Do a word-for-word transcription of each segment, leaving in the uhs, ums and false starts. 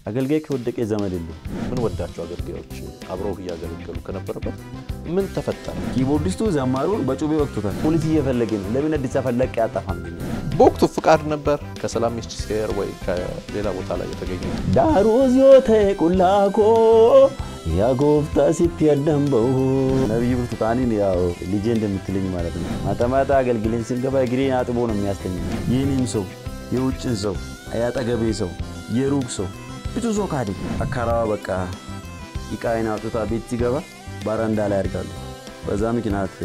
አገልጋይ ከወደቀ ዘመድ የለም ምን ወዳቸው አገልጋዮች አብረው ያገለገሉ ከነበረበት ምን ተፈጠረ ኪቦርዲስቱ ዘማሩን በጩቤ ወቅቱታል ፖሊስ እየፈለገ ነው ለምን አዲስ አፈለቀ ያጣፋም በወቅቱ ፍቃድ ነበር ከሰላም ሚኒስቴር ወይ ከሌላ ቦታ ላይ የተገኘ ዳሩዚዮ ተቁላኮ ያጎፍታ ሲትያደምበው ነብይ ብርቱካንን ያው ልጄ እንደምትልኝ ማለት ነው ማታማታ አገልግለን ሲንገባ ግሪን አጥቦ ነው የሚያስተኝ ይህንን ሰው የውጭን ሰው አያጠገቤ ሰው የሩቅ ሰው ብዙ ሰው ካዲ አካራዋ በቃ ይቃይና አጥታ ቤት ሲገባ ባራንዳ ላይ ያርጋሉ በዛ ምክንያት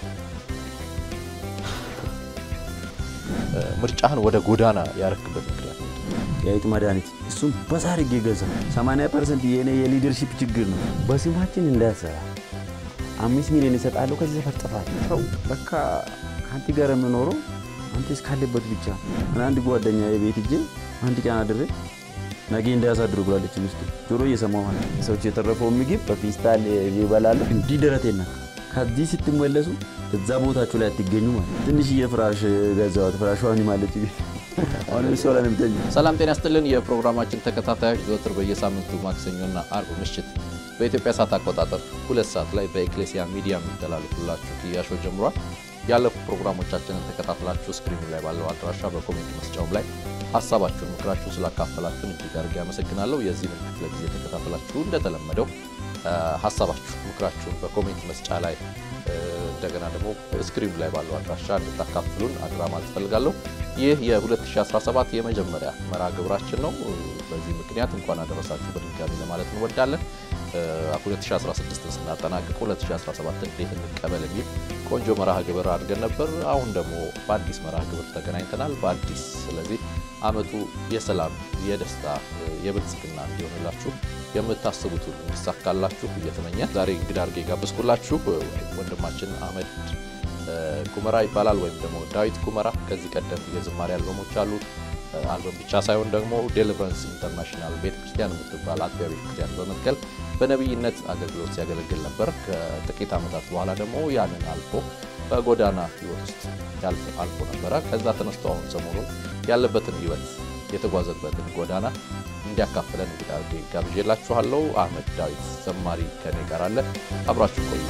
ምርጫህን ወደ ጎዳና ያረክበት ምክንያት ያይጥ መድኃኒት እሱም በዛሬ ገገዛ ሰማንያ ፐርሰንት የኔ የሊደርሺፕ ችግር ነው በስማችን እንዳሰራ አምስት ሚሊዮን ይሰጣሉ ከዚህ ፈርጥፋል ሰው በቃ አንተ ጋር የምኖረው አንተ እስካለበት ብቻ አንድ ጓደኛ የቤት እጄ አንድ ቀን አድሬ ነገ እንዳያሳድሩ ብላለች ሚስቱ ጆሮ እየሰማው ማለት ሰዎች የተረፈው ምግብ በፊስታል ይበላሉ እንዲደረቴና ከዚህ ስትመለሱ እዛ ቦታችሁ ላይ አትገኙ ማለት ትንሽ የፍራሽ ገዛው ፍራሽዋን ማለት ይቢ አሁን ሶላ ነምተኝ ሰላም ጤና ይስጥልን የፕሮግራማችን ተከታታዮች ዘወትር በየሳምንቱ ማክሰኞና አርብ ምሽት በኢትዮጵያ ሰዓት አቆጣጠር ሁለት ሰዓት ላይ በኤክሌሲያ ሚዲያ የሚተላለፍላችሁ ኪያሾ ጀምሯል ያለፉ ፕሮግራሞቻችንን ተከታትላችሁ ስክሪኑ ላይ ባለው አድራሻ በኮሜንት መስጫው ላይ ሐሳባችሁን ምክራችሁን ስላካፈላችሁን እጅግ አድርጌ አመሰግናለሁ የዚህ ምክር ለጊዜ ተከታትላችሁ እንደተለመደው ሐሳባችሁ ምክራችሁን በኮሜንት መስጫ ላይ እንደገና ደግሞ ስክሪኑ ላይ ባለው አድራሻ እንድታካፍሉን አድራ ማለት ፈልጋለሁ ይህ የ2017 የመጀመሪያ መርሃ ግብራችን ነው በዚህ ምክንያት እንኳን አደረሳችሁ በድጋሚ ለማለት እንወዳለን ሁለት ሺህ አስራ ስድስት ስናጠናቅቅ ሁለት ሺህ አስራ ሰባት እንዴት እንቀበል የሚል ቆንጆ መርሃ ግብር አድርገን ነበር አሁን ደግሞ በአዲስ መርሃ ግብር ተገናኝተናል በአዲስ ስለዚህ አመቱ የሰላም የደስታ የብልጽግና እንዲሆንላችሁ የምታስቡት ሁሉ እንዲሳካላችሁ እየተመኘ ዛሬ እንግዳ አድርጌ ጋብዝኩላችሁ ወንድማችን አህመድ ኩመራ ይባላል ወይም ደግሞ ዳዊት ኩመራ ከዚህ ቀደም የዝማሬ አልበሞች አሉት አልበም ብቻ ሳይሆን ደግሞ ዴሊቨረንስ ኢንተርናሽናል ቤተክርስቲያን የምትባል አጥቢያ ቤተክርስቲያን በመትከል በነብይነት አገልግሎት ሲያገለግል ነበር ከጥቂት ዓመታት በኋላ ደግሞ ያንን አልፎ በጎዳና ህይወት ውስጥ ያልፍ አልፎ ነበር ከዛ ተነስቶ አሁን ሰሞኑን ያለበትን ህይወት የተጓዘበትን ጎዳና እንዲያካፍለን እንግዲህ ጋብዤላችኋለሁ አህመድ ዳዊት ዘማሪ ከኔ ጋር አለ አብራችሁ ቆዩ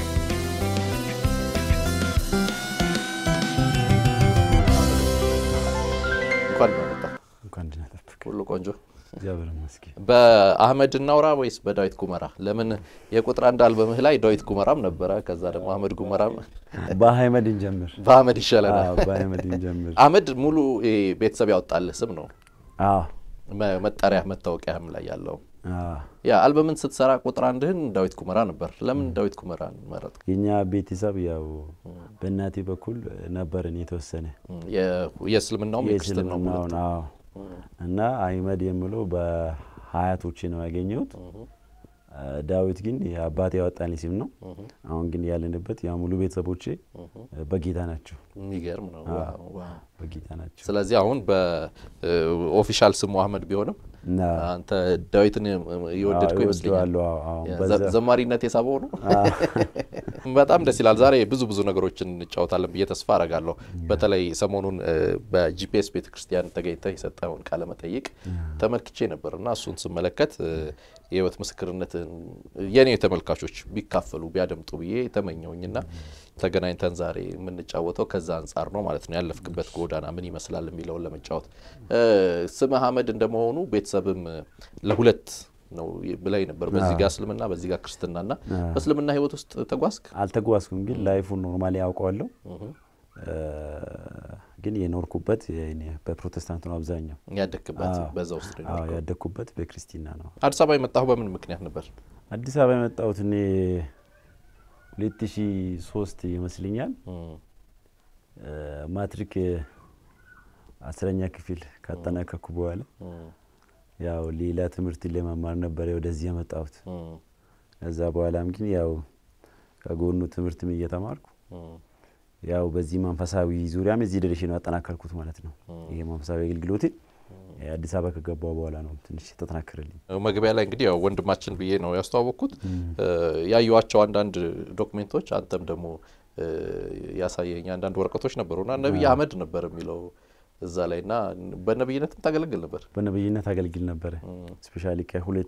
እንኳን መጣ እንኳን ደህና ሁሉ ቆንጆ እግዚአብሔር ይመስገን በአህመድ እናውራ ወይስ በዳዊት ኩመራ ለምን የቁጥር አንድ አልበምህ ላይ ዳዊት ኩመራም ነበር ከዛ ደግሞ አህመድ ኩመራም በአህመድ እንጀምር በአህመድ ይሻላል አዎ በአህመድ እንጀምር አህመድ ሙሉ ቤተሰብ ያወጣልህ ስም ነው አዎ መጣሪያ መታወቂያም ላይ ያለው አዎ ያ አልበምን ስትሰራ ቁጥር አንድህን ዳዊት ኩመራ ነበር ለምን ዳዊት ኩመራን መረጥክ የኛ ቤተሰብ ያው በእናቴ በኩል ነበርን የተወሰነ የእስልምናው የክርስትናው ነው እና አህመድ የሚለው በሀያቶች ነው ያገኘሁት ዳዊት ግን የአባቴ ያወጣልኝ ስም ነው አሁን ግን ያለንበት ያ ሙሉ ቤተሰቦቼ በጌታ ናቸው የሚገርም ነው ዋው ዋው በጌታ ናቸው ስለዚህ አሁን በኦፊሻል ስሙ አህመድ ቢሆንም አንተ ዳዊትን ይወደድከው ይመስላል ዘማሪነት የሳበው ነው በጣም ደስ ይላል ዛሬ ብዙ ብዙ ነገሮችን እንጫወታለን ብዬ ተስፋ አደርጋለሁ በተለይ ሰሞኑን በጂፒኤስ ቤተክርስቲያን ተገኝተህ የሰጠውን ቃለ መጠይቅ ተመልክቼ ነበርና እሱን ስመለከት የህይወት ምስክርነትን የኔ ተመልካቾች ቢካፈሉ ቢያደምጡ ብዬ ተመኘውኝና ተገናኝተን ዛሬ ምን እንጫወተው ከዛ አንፃር ነው ማለት ነው ያለፍክበት ጎዳና ምን ይመስላል የሚለው ለመጫወት ስምህ አህመድ እንደመሆኑ ቤተሰብም ለሁለት ነው ብላይ ነበር በዚህ ጋር እስልምና በዚህ ጋር ክርስትናና በእስልምና ህይወት ውስጥ ተጓዝክ አልተጓዝኩም ግን ላይፉን ኖርማሊ ያውቀዋለሁ ግን የኖርኩበት የኔ በፕሮቴስታንት ነው አብዛኛው ያደክበት በዛው ውስጥ ነው አዎ ያደኩበት በክርስቲና ነው አዲስ አበባ የመጣው በምን ምክንያት ነበር አዲስ አበባ የመጣሁት እኔ ሁለት ሺህ ሶስት ይመስልኛል ማትሪክ አስረኛ ክፍል ካጠናቀቅኩ በኋላ ያው ሌላ ትምህርት ለመማር ነበር ወደዚህ የመጣሁት ከዛ በኋላም ግን ያው ከጎኑ ትምህርትም እየተማርኩ ያው በዚህ መንፈሳዊ ዙሪያም እዚህ ድረስ ነው ያጠናከርኩት ማለት ነው ይሄ መንፈሳዊ አገልግሎት አዲስ አበባ ከገባው በኋላ ነው ትንሽ ተጠናከረልኝ መግቢያ ላይ እንግዲህ ያው ወንድማችን ብዬ ነው ያስተዋወቅኩት ያዩዋቸው አንዳንድ ዶክመንቶች አንተም ደግሞ ያሳየኛ አንዳንድ ወረቀቶች ነበርና ነብይ አህመድ ነበር የሚለው እዛ ላይና በነብይነት ታገለግል ነበር በነብይነት አገልግል ነበር ስፔሻሊ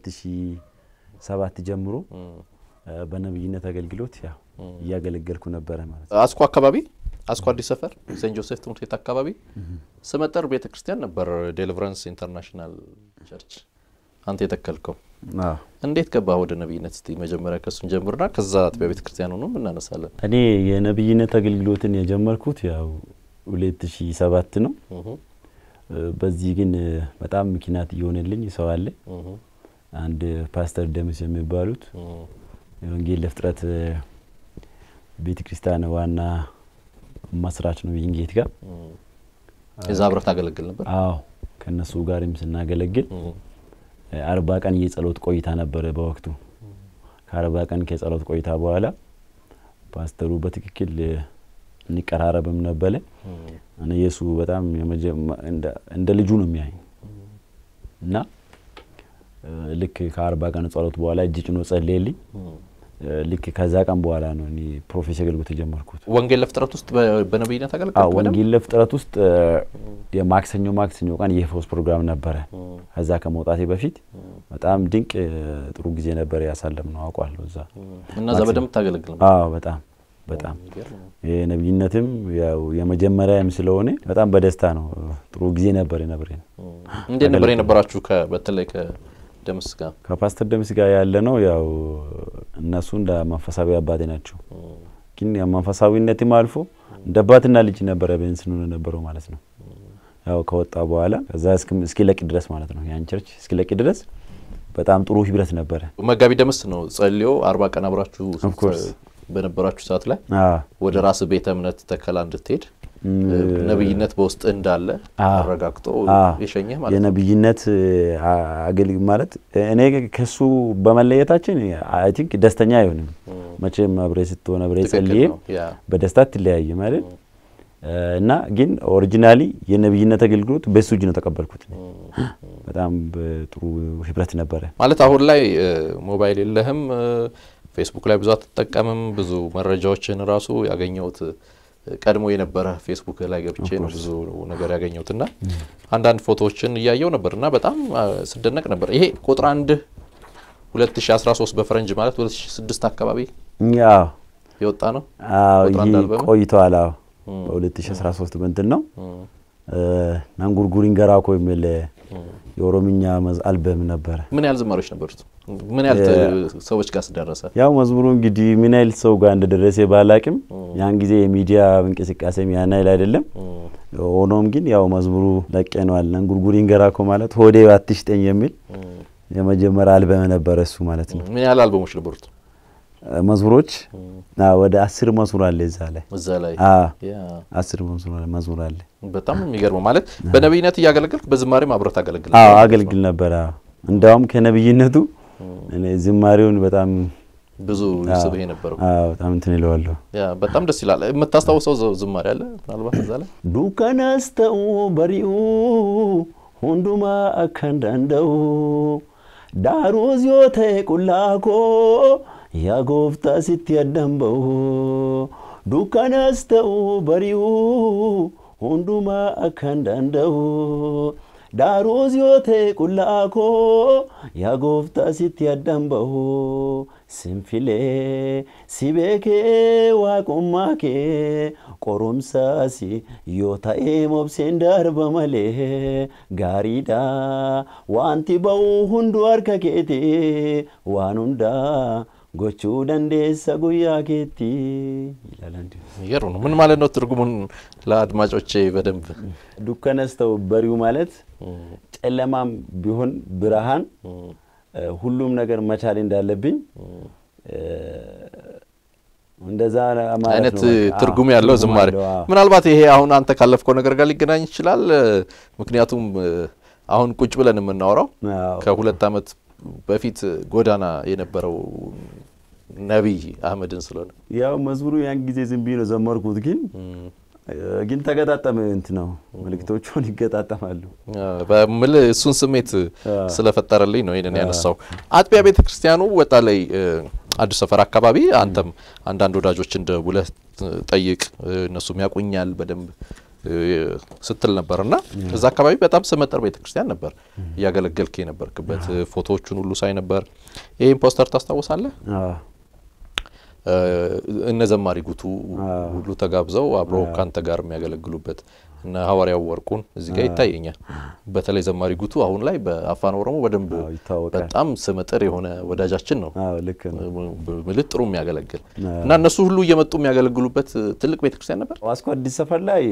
ከ2007 ጀምሮ በነብይነት አገልግሎት ያው ያገለገልኩ ነበር ማለት አስኮ አካባቢ አስኮ አዲስ ሰፈር ሴንት ጆሴፍ ትምህርት ቤት አካባቢ ስመጠር ቤተክርስቲያን ነበር ዴሊቨረንስ ኢንተርናሽናል ቸርች አንተ የተከልከው አዎ እንዴት ገባ ወደ ነብይነት እስቲ መጀመሪያ ከሱን ጀምርና ከዛ አጥቢያ ቤተክርስቲያን ሆኖ እናነሳለን እኔ የነብይነት አገልግሎትን የጀመርኩት ያው ሁለት ሺህ ሰባት ነው በዚህ ግን በጣም ምክንያት ይሆነልኝ ሰው አለ አንድ ፓስተር ደምስ የሚባሉት ወንጌል ለፍጥረት ቤተክርስቲያን ዋና መስራች ነው ይንጌት ጋር እዛ አብረህ ታገለግል ነበር አዎ ከነሱ ጋርም ስናገለግል አርባ ቀን የጸሎት ቆይታ ነበር በወቅቱ ከአርባ ቀን ከጸሎት ቆይታ በኋላ ፓስተሩ በትክክል ንቀራረብም ነበር እኔ ኢየሱስ በጣም እንደ ልጁ ነው የሚያይ እና ልክ ከአርባ ቀን ጸሎት በኋላ እጅ ጭኖ ጸለየልኝ ልክ ከዛ ቀን በኋላ ነው እኔ ፕሮፌሰር አገልግሎት ጀመርኩት ወንጌል ለፍጥረት ውስጥ በነብይነት አገልግሎት አዎ ወንጌል ለፍጥረት ውስጥ የማክሰኞ ማክሰኞ ቀን የፎስ ፕሮግራም ነበር ከዛ ከመውጣቴ በፊት በጣም ድንቅ ጥሩ ጊዜ ነበር ያሳለምነው አውቃለሁ እዛ እና እዛ በደም ታገለግል አዎ በጣም በጣም የነብይነትም ያው የመጀመሪያም ስለሆነ በጣም በደስታ ነው ጥሩ ጊዜ ነበር ነበር እንዴ ነበር የነበራችሁ ከበተለይ ከደምስ ጋር ከፓስተር ደምስ ጋር ያለ ነው ያው እነሱ እንደ መንፈሳዊ አባቴ ናቸው ግን የመንፈሳዊነትም አልፎ እንደ አባትና ልጅ ነበር በእንስኑ ነበረው ማለት ነው ያው ከወጣ በኋላ ከዛ እስኪ ለቂ ድረስ ማለት ነው ያን ቸርች እስኪ ለቂ ድረስ በጣም ጥሩ ህብረት ነበር መጋቢ ደምስ ነው ጸልዮ አርባ ቀን አብራችሁ በነበራችሁ ሰዓት ላይ ወደ ራስ ቤተ እምነት ተከላ እንድትሄድ ነብይነት በውስጥ እንዳለ አረጋግጦ የሸኘህ ማለት ነው የነብይነት አገልግ ማለት እኔ ከሱ በመለየታችን አይ ቲንክ ደስተኛ አይሆንም መቼም አብሬ ስትሆነ አብሬ ጸልዬ በደስታ ትለያየ ማለት እና ግን ኦሪጂናሊ የነብይነት አገልግሎት በሱጅ ነው ተቀበልኩት በጣም ጥሩ ህብረት ነበር ማለት አሁን ላይ ሞባይል የለህም ፌስቡክ ላይ ብዙ አትጠቀምም ብዙ መረጃዎችን ራሱ ያገኘውት ቀድሞ የነበረ ፌስቡክ ላይ ገብቼ ነው ብዙ ነገር ያገኘውትና አንዳንድ ፎቶዎችን ያያየው ነበርና በጣም ስደነቅ ነበር ይሄ ቁጥር አንድ ሁለት ሺህ አስራ ሶስት በፈረንጅ ማለት ሁለት ሺህ ስድስት አካባቢ ያው የወጣ ነው አዎ ቆይቷል አዎ ሁለት ሺህ አስራ ሶስት እንትን ነው ናንጉርጉሪን ገራኮ የሚል የኦሮምኛ አልበም ነበር ምን ያህል ዝማሬዎች ነበሩት ምን ያህል ሰዎች ጋር ደረሰ ያው መዝሙሩ እንግዲህ ምን ያህል ሰው ጋር እንደደረሰ ባላቅም ያን ጊዜ የሚዲያ እንቅስቃሴም ያን ያህል አይደለም ሆኖም ግን ያው መዝሙሩ ለቀነዋል ናንጉርጉሪን ገራኮ ማለት ሆዴ አትሽጠኝ የሚል የመጀመሪያ አልበም ነበር እሱ ማለት ነው ምን ያህል አልበሞች ነበሩት መዝሙሮች ወደ አስር መዝሙር አለ እዛ ላይ እዛ ላይ አዎ ያ አስር መዝሙር መዝሙር አለ በጣም የሚገርመው ማለት በነብይነት ያገለግልክ በዝማሬም አብረህ ታገለግል አዎ አገልግል ነበር እንደውም ከነብይነቱ እኔ ዝማሬውን በጣም ብዙ ይስብህ ነበር አዎ በጣም እንትን ይለዋለሁ ያ በጣም ደስ ይላል የምታስታውሰው ዝማሬ አለ ምናልባት እዛ ላይ ዱከናስተው በሪኡ ሁንዱማ አከንዳንደው ዳሩዝ ዮቴ ቁላኮ ያ ጎፍታ ሲትያደምበው ዱከናስተው በሪኡ ሁንዱማ አከንዳንደው ዳሩዝ ዮቴ ቁላኮ ያ ጎፍታ ሲትያደምበው ስንፊሌ ሲቤኬ ዋቆማኬ ቆሮምሳሲ ዮታኤ ሞብሴን ዳርበመሌ ጋሪዳ ዋንቲ በው ሁንዱ አርከኬቴ ዋኑንዳ ጎቹ ደንዴሳ ጉያ ኬቲ ይላልንዲ ይገርም ምን ማለት ነው ትርጉሙን ለአድማጮቼ በደንብ ዱከነስተው በሪው ማለት ጨለማም ቢሆን ብርሃን ሁሉም ነገር መቻል እንዳለብኝ እንደዛ ማለት አይነት ትርጉም ያለው ዝማሬ ምናልባት ይሄ አሁን አንተ ካለፍከው ነገር ጋር ሊገናኝ ይችላል ምክንያቱም አሁን ቁጭ ብለን የምናወራው ከሁለት አመት በፊት ጎዳና የነበረው ነብይ አህመድን ስለሆነ ያው መዝሙሩ ያን ጊዜ ዝም ብዬ ነው ዘመርኩት ግን ግን ተገጣጣመ እንት ነው መልክቶቹን ይገጣጣማሉ በመል እሱን ስሜት ስለፈጠረልኝ ነው ይሄንን ያነሳው አጥቢያ ቤተክርስቲያኑ ወጣ ላይ አዲስ ሰፈር አካባቢ አንተም አንዳንድ ወዳጆች እንደ ሁለት ጠይቅ እነሱም ያቁኛል በደንብ ስትል ነበርና እዛ አካባቢ በጣም ስመጥር ቤተክርስቲያን ነበር ያገለገልክ የነበርክበት ፎቶዎቹን ሁሉ ሳይ ነበር ይሄን ፖስተር ታስታውሳለህ አዎ እነ ዘማሪ ጉቱ ሁሉ ተጋብዘው አብሮ ካንተ ጋር የሚያገለግሉበት እና ሐዋርያው ወርቁን እዚህ ጋር ይታየኛል በተለይ ዘማሪ ጉቱ አሁን ላይ በአፋን ኦሮሞ በደንብ በጣም ስመጥር የሆነ ወዳጃችን ነው አዎ ልክ ነው ምልጥሩ የሚያገለግል እና እነሱ ሁሉ እየመጡ የሚያገለግሉበት ትልቅ ቤተክርስቲያን ነበር ዋስኮ አዲስ ሰፈር ላይ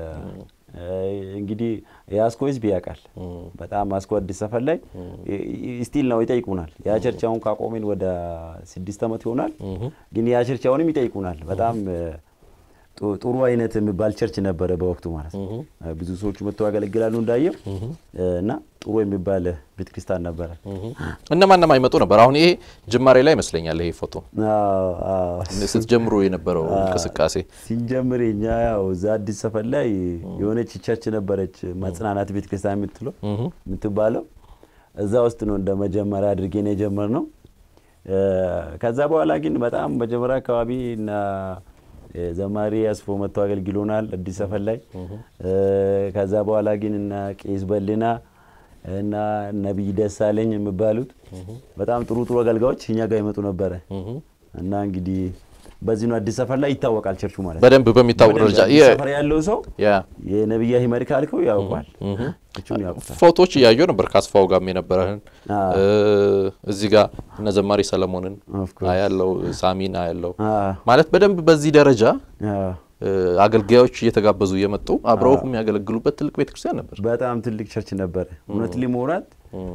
እንግዲህ ያስኮይስ ቢያቃል በጣም ዋስኮ አዲስ ሰፈር ላይ ስቲል ነው ይጠይቁናል ያ ቸርቻውን ካቆመን ወደ ስድስት አመት ይሆናል ግን ያ ቸርቻውንም ይጠይቁናል በጣም ጥሩ አይነት የሚባል ቸርች ነበር በወቅቱ ማለት ነው ብዙ ሰዎች መጥተው ያገለግላሉ እንዳየው እና ጥሩ የሚባል ቤተክርስቲያን ነበር እና ማንንም አይመጡ ነበር አሁን ይሄ ጅማሬ ላይ መስለኛል ይሄ ፎቶ አዎ አዎ ስትጀምሩ የነበረው እንቅስቃሴ ሲንጀምርኛ ያው አዲስ ሰፈር ላይ የሆነች ቸርች ነበረች ማጽናናት ቤተክርስቲያን የምትለው የምትባለው እዛ ውስጥ ነው እንደ መጀመሪያ አድርገን የጀመርነው ከዛ በኋላ ግን በጣም መጀመሪያ አካባቢና ዘማሪ አስፎ መጥቶ አገልግሎናል አዲስ ሰፈር ላይ ከዛ በኋላ ግን እና ቄስ በልና እና ነብይ ደሳለኝ የሚባሉት በጣም ጥሩ ጥሩ አገልጋዮች እኛ ጋር ይመጡ ነበር እና እንግዲህ በዚህ ነው አዲስ ሰፈር ላይ ይታወቃል ቸርቹ ማለት በደንብ በሚታወቅ ደረጃ ሰፈር ያለው ሰው ያ የነብይ አህመድ ካልከው ያውቃል እቹን ያውቃል ፎቶዎች ያያዩ ነበር ካስፋው ጋርም የነበረን እዚህ ጋር እነ ዘማሪ ሰለሞንን አያለው ሳሚና አያለው ማለት በደንብ በዚህ ደረጃ አገልጋዮች እየተጋበዙ የመጡ አብረው የሚያገለግሉበት ትልቅ ቤተክርስቲያን ነበር በጣም ትልቅ ቸርች ነበር እውነት ሊሞራት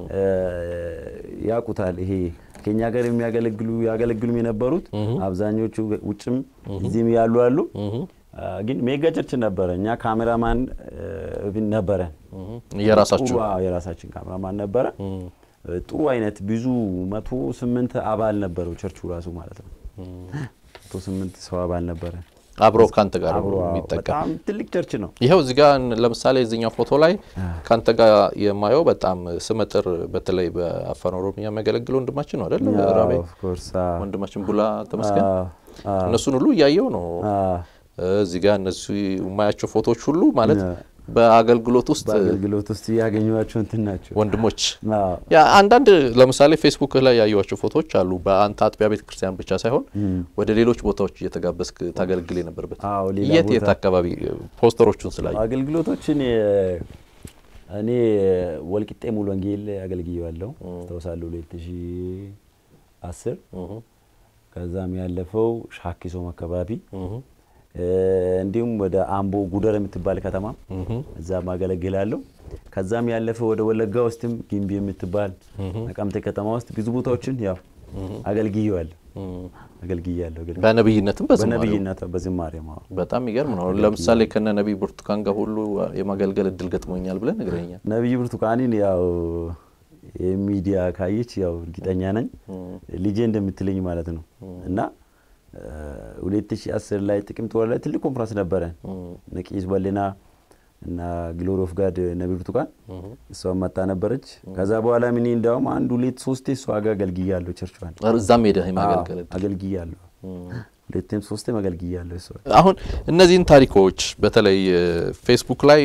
ያቁታል ይሄ ከኛ ጋር የሚያገለግሉ ያገለግሉም የነበሩት አብዛኞቹ ውጭም እዚህም ያሉ አሉ ግን ሜጋ ቸርች ነበር እኛ ካሜራማን ነበር የራሳችን የራሳችን ካሜራማን ነበር ጥሩ አይነት ብዙ መቶ ስምንት አባል ነበረው ቸርቹ ራሱ ማለት ነው መቶ ስምንት ሰው አባል ነበር አብሮ ካንተ ጋር የሚጠቀም በጣም ትልቅ ቸርች ነው ይሄው እዚህ ጋር ለምሳሌ እዚህኛው ፎቶ ላይ ካንተ ጋር የማየው በጣም ስመጥር በተለይ በአፋን ኦሮሚያ የሚያገለግለው ወንድማችን ነው አይደል ራቤ ኦፍ ኮርስ ወንድማችን ቡላ ተመስገን እነሱን ሁሉ ያያየው ነው እዚህ ጋር እነሱ የማያቸው ፎቶዎች ሁሉ ማለት በአገልግሎት ውስጥ በአገልግሎት ውስጥ ያገኙዋቸው እንትናቸው ወንድሞች ያ አንዳንድ ለምሳሌ ፌስቡክ ላይ ያያዩዋቸው ፎቶዎች አሉ በአንተ አጥቢያ ቤተክርስቲያን ብቻ ሳይሆን ወደ ሌሎች ቦታዎች እየተጋበስክ ታገልግል የነበርበት የት የት አካባቢ ፖስተሮቹን ስላዩ አገልግሎቶችን እኔ ወልቂጤ ሙሉ ወንጌል አገልግያለሁ ተወሳለሁ ሁለት ሺህ አስር ከዛም ያለፈው ሻኪሶ አካባቢ እንዲሁም ወደ አምቦ ጉደር የምትባል ከተማ እዛ ማገለግላለሁ ከዛም ያለፈው ወደ ወለጋ ውስጥም ጊምቢ የምትባል ነቀምቴ ከተማ ውስጥ ብዙ ቦታዎችን ያው አገልግያለሁ አገልግያለሁ በነብይነትም በነብይነትም በዝማሬም በጣም ይገርም ነው ለምሳሌ ከነ ነብይ ብርቱካን ጋር ሁሉ የማገልገል እድል ገጥሞኛል ብለን ነግረኛል ነብይ ብርቱካንን ያው የሚዲያ ካይች ያው እርግጠኛ ነኝ ልጄ እንደምትለኝ ማለት ነው እና ሁለት ሺህ አስር ላይ ጥቅምት ወር ላይ ትልቅ ኮንፈረንስ ነበረ ነቂስ በልና እና ግሎሪ ኦፍ ጋድ ነብይ ብርቱካን እሷ መጣ ነበረች ከዛ በኋላ ምን እንደውም አንድ ሁለት ሶስት እሷ ጋር አገልግያለሁ ቸርቿን እዛም ሄደህ ማገልገል አገልግያለሁ ሁለትም ሶስትም አገልግያለሁ እሷ አሁን እነዚህን ታሪኮች በተለይ ፌስቡክ ላይ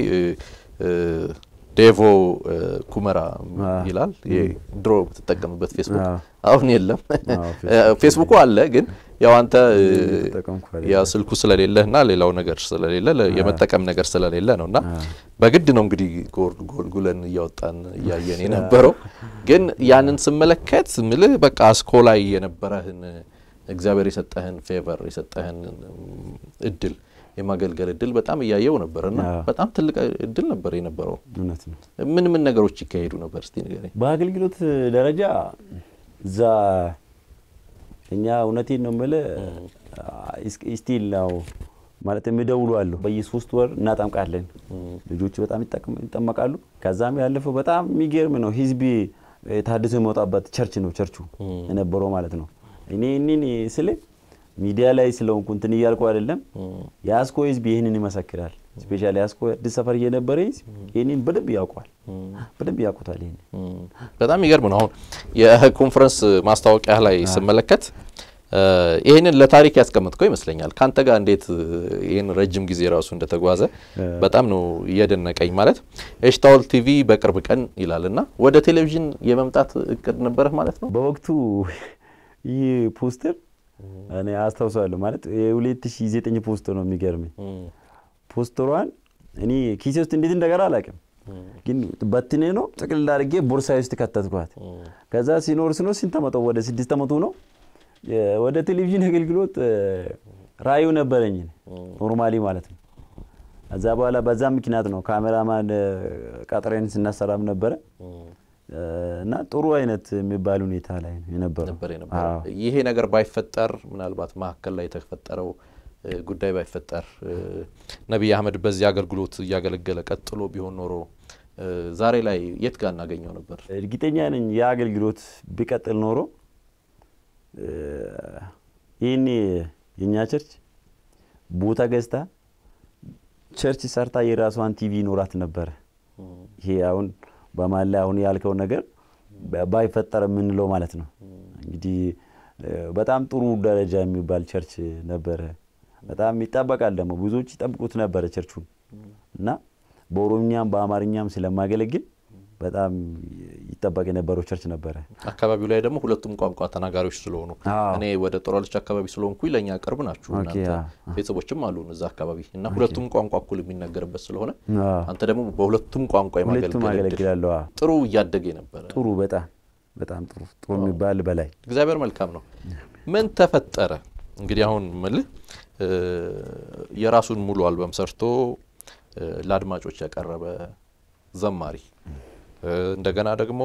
ዴቮ ኩመራ ይላል የድሮ ተጠቀምበት ፌስቡክ አሁን የለም ፌስቡኩ አለ ግን ያው አንተ ያ ስልኩ ስለሌለህና ሌላው ነገር ስለሌለ የመጠቀም ነገር ስለሌለ ነውና በግድ ነው እንግዲህ ጎልጉለን ያወጣን ያየን የነበረው ግን ያንን ስመለከት ምልህ በቃ አስኮ ላይ የነበረህን እግዚአብሔር የሰጠህን ፌቨር የሰጠህን እድል የማገልገል እድል በጣም ያያየው ነበርና በጣም ትልቅ እድል ነበር የነበረው እውነት ነው ምን ምን ነገሮች ይካሄዱ ነበር እስቲ ንገረኝ በአገልግሎት ደረጃ ዛ እኛ እውነቴን ነው ማለት ስቲል ነው ማለት የሚደውሉ አሉ በየሶስት ወር እናጣምቃለን ልጆች በጣም ይጠመቃሉ ከዛም ያለፈው በጣም የሚገርም ነው ህዝብ ታድሶ የመጣበት ቸርች ነው ቸርቹ የነበረው ማለት ነው እኔ እኔ ስለ ሚዲያ ላይ ስለሆንኩ እንትን ይያልኩ አይደለም ያስኮ ህዝብ ይሄንን ይመሰክራል ስፔሻሊ ያስኮ አዲስ ሰፈር የነበረ ይሄንን በደንብ ያውቃል በደንብ ያውቁታል ይሄን በጣም ይገርም ነው አሁን የኮንፈረንስ ማስታወቂያ ላይ ስመለከት ይሄንን ለታሪክ ያስቀምጥከው ይመስለኛል ካንተ ጋር እንዴት ይሄን ረጅም ጊዜ ራሱ እንደተጓዘ በጣም ነው የደነቀኝ ማለት ኤሽታውል ቲቪ በቅርብ ቀን ይላልና ወደ ቴሌቪዥን የመምጣት እቅድ ነበርህ ማለት ነው በወቅቱ ይሄ ፖስተር እኔ አስተውሳለሁ ማለት የ2009 ፖስተር ነው የሚገርመኝ ፖስተሯን እኔ ኪሴ ውስጥ እንዴት እንደገራ አላውቅም ግን በትኔ ነው ጥቅል አድርጌ ቦርሳዬ ውስጥ ከተትኳት ከዛ ሲኖር ሲኖር ስንት አመጣው ወደ ስድስት አመቱ ነው ወደ ቴሌቪዥን አገልግሎት ራዩ ነበረኝ ኖርማሊ ማለት ነው አዛ በኋላ በዛ ምክንያት ነው ካሜራማን ቀጥረን ስናሰራም ነበር እና ጥሩ አይነት የሚባል ሁኔታ ላይ ነው የነበረው ነበር የነበረው ይሄ ነገር ባይፈጠር ምናልባት ማከለ ላይ ተፈጠረው ጉዳይ ባይፈጠር ነብይ አህመድ በዚህ አገልግሎት ያገለገለ ቀጥሎ ቢሆን ኖሮ ዛሬ ላይ የት ጋር እናገኘው ነበር እርግጠኛ ነኝ ያ አገልግሎት ቢቀጥል ኖሮ ይሄኔ የኛ ቸርች ቦታ ገዝታ ቸርች ሰርታ የራሷን ቲቪ ኖራት ነበር ይሄ አሁን በማለ አሁን ያልከው ነገር ባይፈጠር ምን ነው ማለት ነው እንግዲህ በጣም ጥሩ ደረጃ የሚባል ቸርች ነበር በጣም ይጣበቃል ደግሞ ብዙዎች ይጠብቁት ነበር ቸርቹን እና በኦሮምኛም በአማርኛም ስለማገለግል በጣም ይጣበቅ የነበረው ቸርች ነበር አካባቢው ላይ ደግሞ ሁለቱም ቋንቋ ተናጋሪዎች ስለሆኑ እኔ ወደ ጦራልች አካባቢ ስለሆንኩ ለኛ ቅርብ ናችሁ እናንተ ቤተሰቦችም አሉ እዛ አካባቢ እና ሁለቱም ቋንቋ እኩል የሚነገርበት ስለሆነ አንተ ደግሞ በሁለቱም ቋንቋ የማገለግል ጥሩ ያደገ ነበር ጥሩ በጣም በጣም ጥሩ ጥሩ የሚባል በላይ እግዚአብሔር መልካም ነው ምን ተፈጠረ እንግዲህ አሁን መልህ የራሱን ሙሉ አልበም ሰርቶ ለአድማጮች ያቀረበ ዘማሪ እንደገና ደግሞ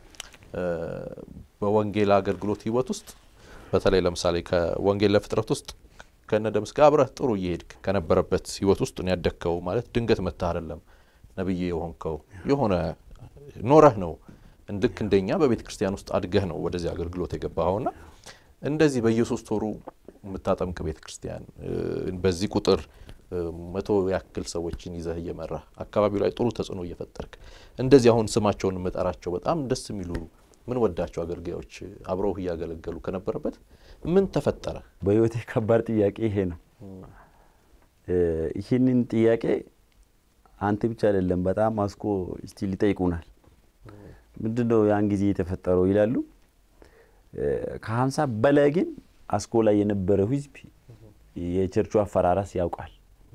በወንጌል አገልግሎት ህይወት ውስጥ በተለይ ለምሳሌ ከወንጌል ለፍጥረት ውስጥ ከነደምስ ጋር አብረህ ጥሩ ይሄድክ ከነበረበት ህይወት ውስጥ ነው ያደከው ማለት ድንገት መጣ አይደለም ነብይ የሆንከው የሆነ ኖረህ ነው እንድክ እንደኛ በቤተ ክርስቲያን ውስጥ አድገህ ነው ወደዚህ አገልግሎት የገባውና እንደዚህ በየሶስት ወሩ መታጠምቅ ቤተ ክርስቲያን በዚህ ቁጥር መቶ ያክል ሰዎችን ይዘህ እየመራ አካባቢው ላይ ጥሩ ተጽዕኖ እየፈጠርክ እንደዚህ አሁን ስማቸውን መጣራቸው በጣም ደስ የሚሉ ምን ወዳቸው አገልጋዮች አብረው ያገለገሉ ከነበረበት ምን ተፈጠረ በህይወቴ ከባድ ጥያቄ ይሄ ነው ይሄንን ጥያቄ አንተ ብቻ አይደለም በጣም አስቆ ስቲል ይጠይቁናል ምንድነው ያን ጊዜ የተፈጠረው ይላሉ ከ50 በላይ ግን አስቆ ላይ የነበረ ህዝብ የቸርቹ አፈራራስ ያውቃል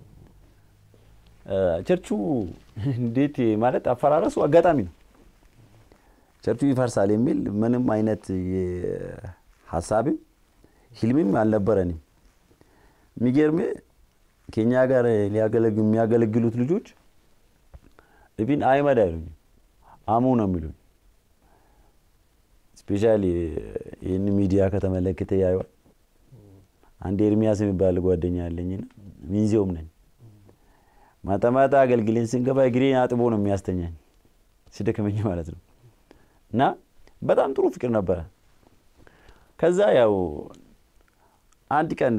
ቸርቹ እንዴት ማለት አፈራራሱ አጋጣሚ ነው ቸርቹ ይፈርሳል የሚል ምንም አይነት ሐሳብም ህልምም አልነበረንም ሚገርም ከኛ ጋር ሊያገለግሉ የሚያገለግሉት ልጆች ኢቭን አይመድ አይሉኝ አሙ ነው የሚሉኝ ስፔሻሊ ይሄን ሚዲያ ከተመለከተ ያዩ አንድ ኤርሚያስ የሚባል ጓደኛ አለኝና ሚንዚዮም ነኝ ማታማታ አገልግልን ስንገባ ግሪን አጥቦ ነው የሚያስተኛኝ ሲደከመኝ ማለት ነው እና በጣም ጥሩ ፍቅር ነበር ከዛ ያው አንድ ቀን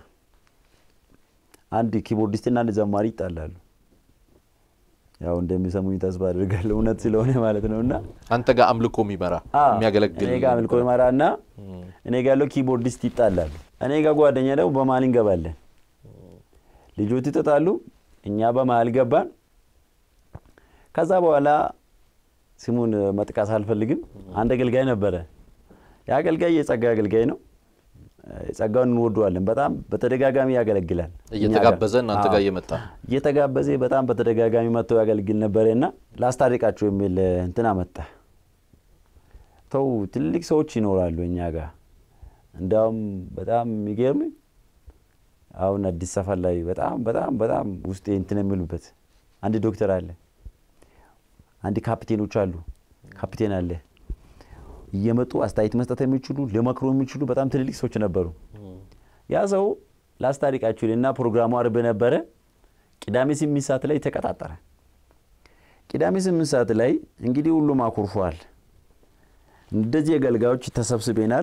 አንድ ኪቦርዲስት እና አንድ ዘማሪ ይጣላሉ ያው እንደሚሰሙኝ ተስፋ አድርጋለሁ እውነት ስለሆነ ማለት ነውና አንተ ጋር አምልኮ የሚመራ የሚያገለግል እኔ ጋር አምልኮ የሚመራና እኔ ጋር ያለው ኪቦርዲስት ይጣላሉ እኔ ጋር ጓደኛ ደግሞ በማል እንገባለን ልጆች ይጣጣሉ እኛ በማል ገባን ከዛ በኋላ ስሙን መጥቀስ አልፈልግም አንድ አገልጋይ ነበር ያ አገልጋይ የጸጋ አገልጋይ ነው ጸጋውን እንወደዋለን በጣም በተደጋጋሚ ያገለግላል እየተጋበዘን አንተ ጋር እየመጣ እየተጋበዘ በጣም በተደጋጋሚ መጥቶ ያገለግል ነበርና ላስታርቃቸው የሚል እንትና መጣ ተው ትልቅ ሰዎች ይኖራሉ እኛ ጋር እንዳውም በጣም የሚገርም አሁን አዲስ ሰፈር ላይ በጣም በጣም በጣም ውስጤ እንትን የሚሉበት አንድ ዶክተር አለ አንድ ካፒቴኖች አሉ ካፒቴን አለ እየመጡ አስተያየት መስጠት የሚችሉ ለማክሮ የሚችሉ በጣም ትልልቅ ሰዎች ነበሩ ያ ሰው ላስታርቃቸውና ፕሮግራሙ አርብ ነበር ቅዳሜ ስምንት ሰዓት ላይ ተቀጣጣረ ቅዳሜ ስምንት ሰዓት ላይ እንግዲህ ሁሉ ማኩርፏል እንደዚህ የገልጋዮች ተሰብስበናል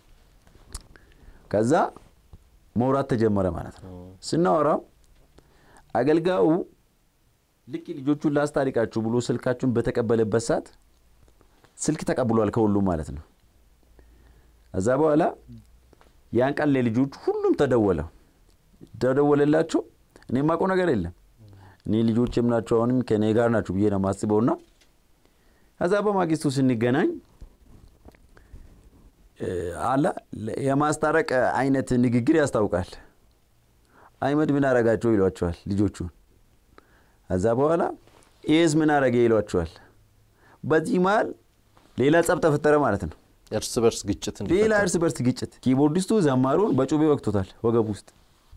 ከዛ መውራት ተጀመረ ማለት ነው ስናወራው አገልጋዩ ልክ ልጆቹን ላስታርቃቸው ብሎ ስልካቸውን በተቀበለበት ሰዓት ስልክ ተቀብሏል ከሁሉ ማለት ነው እዛ በኋላ ያን ቀን ለልጆቹ ሁሉም ተደወለ ተደወለላቸው እኔ ማቆ ነገር የለም እኔ ልጆቼም ናቸው አሁንም ከኔ ጋር ናቸው ብዬ ነው ማስበውና ከዛ በማግስቱ ስንገናኝ አላ የማስታረቅ አይነት ንግግር ያስታውቃል አይመድ ምን አረጋቸው ይሏቸዋል ልጆቹን ከዛ በኋላ ኤዝ ምን አረገ ይሏቸዋል በዚህ ማል ሌላ ጸብ ተፈጠረ ማለት ነው እርስ በርስ ግጭት እንደ ሌላ እርስ በርስ ግጭት ኪቦርዲስቱ ዘማሩን በጩቤ ወቅቶታል ወገብ ውስጥ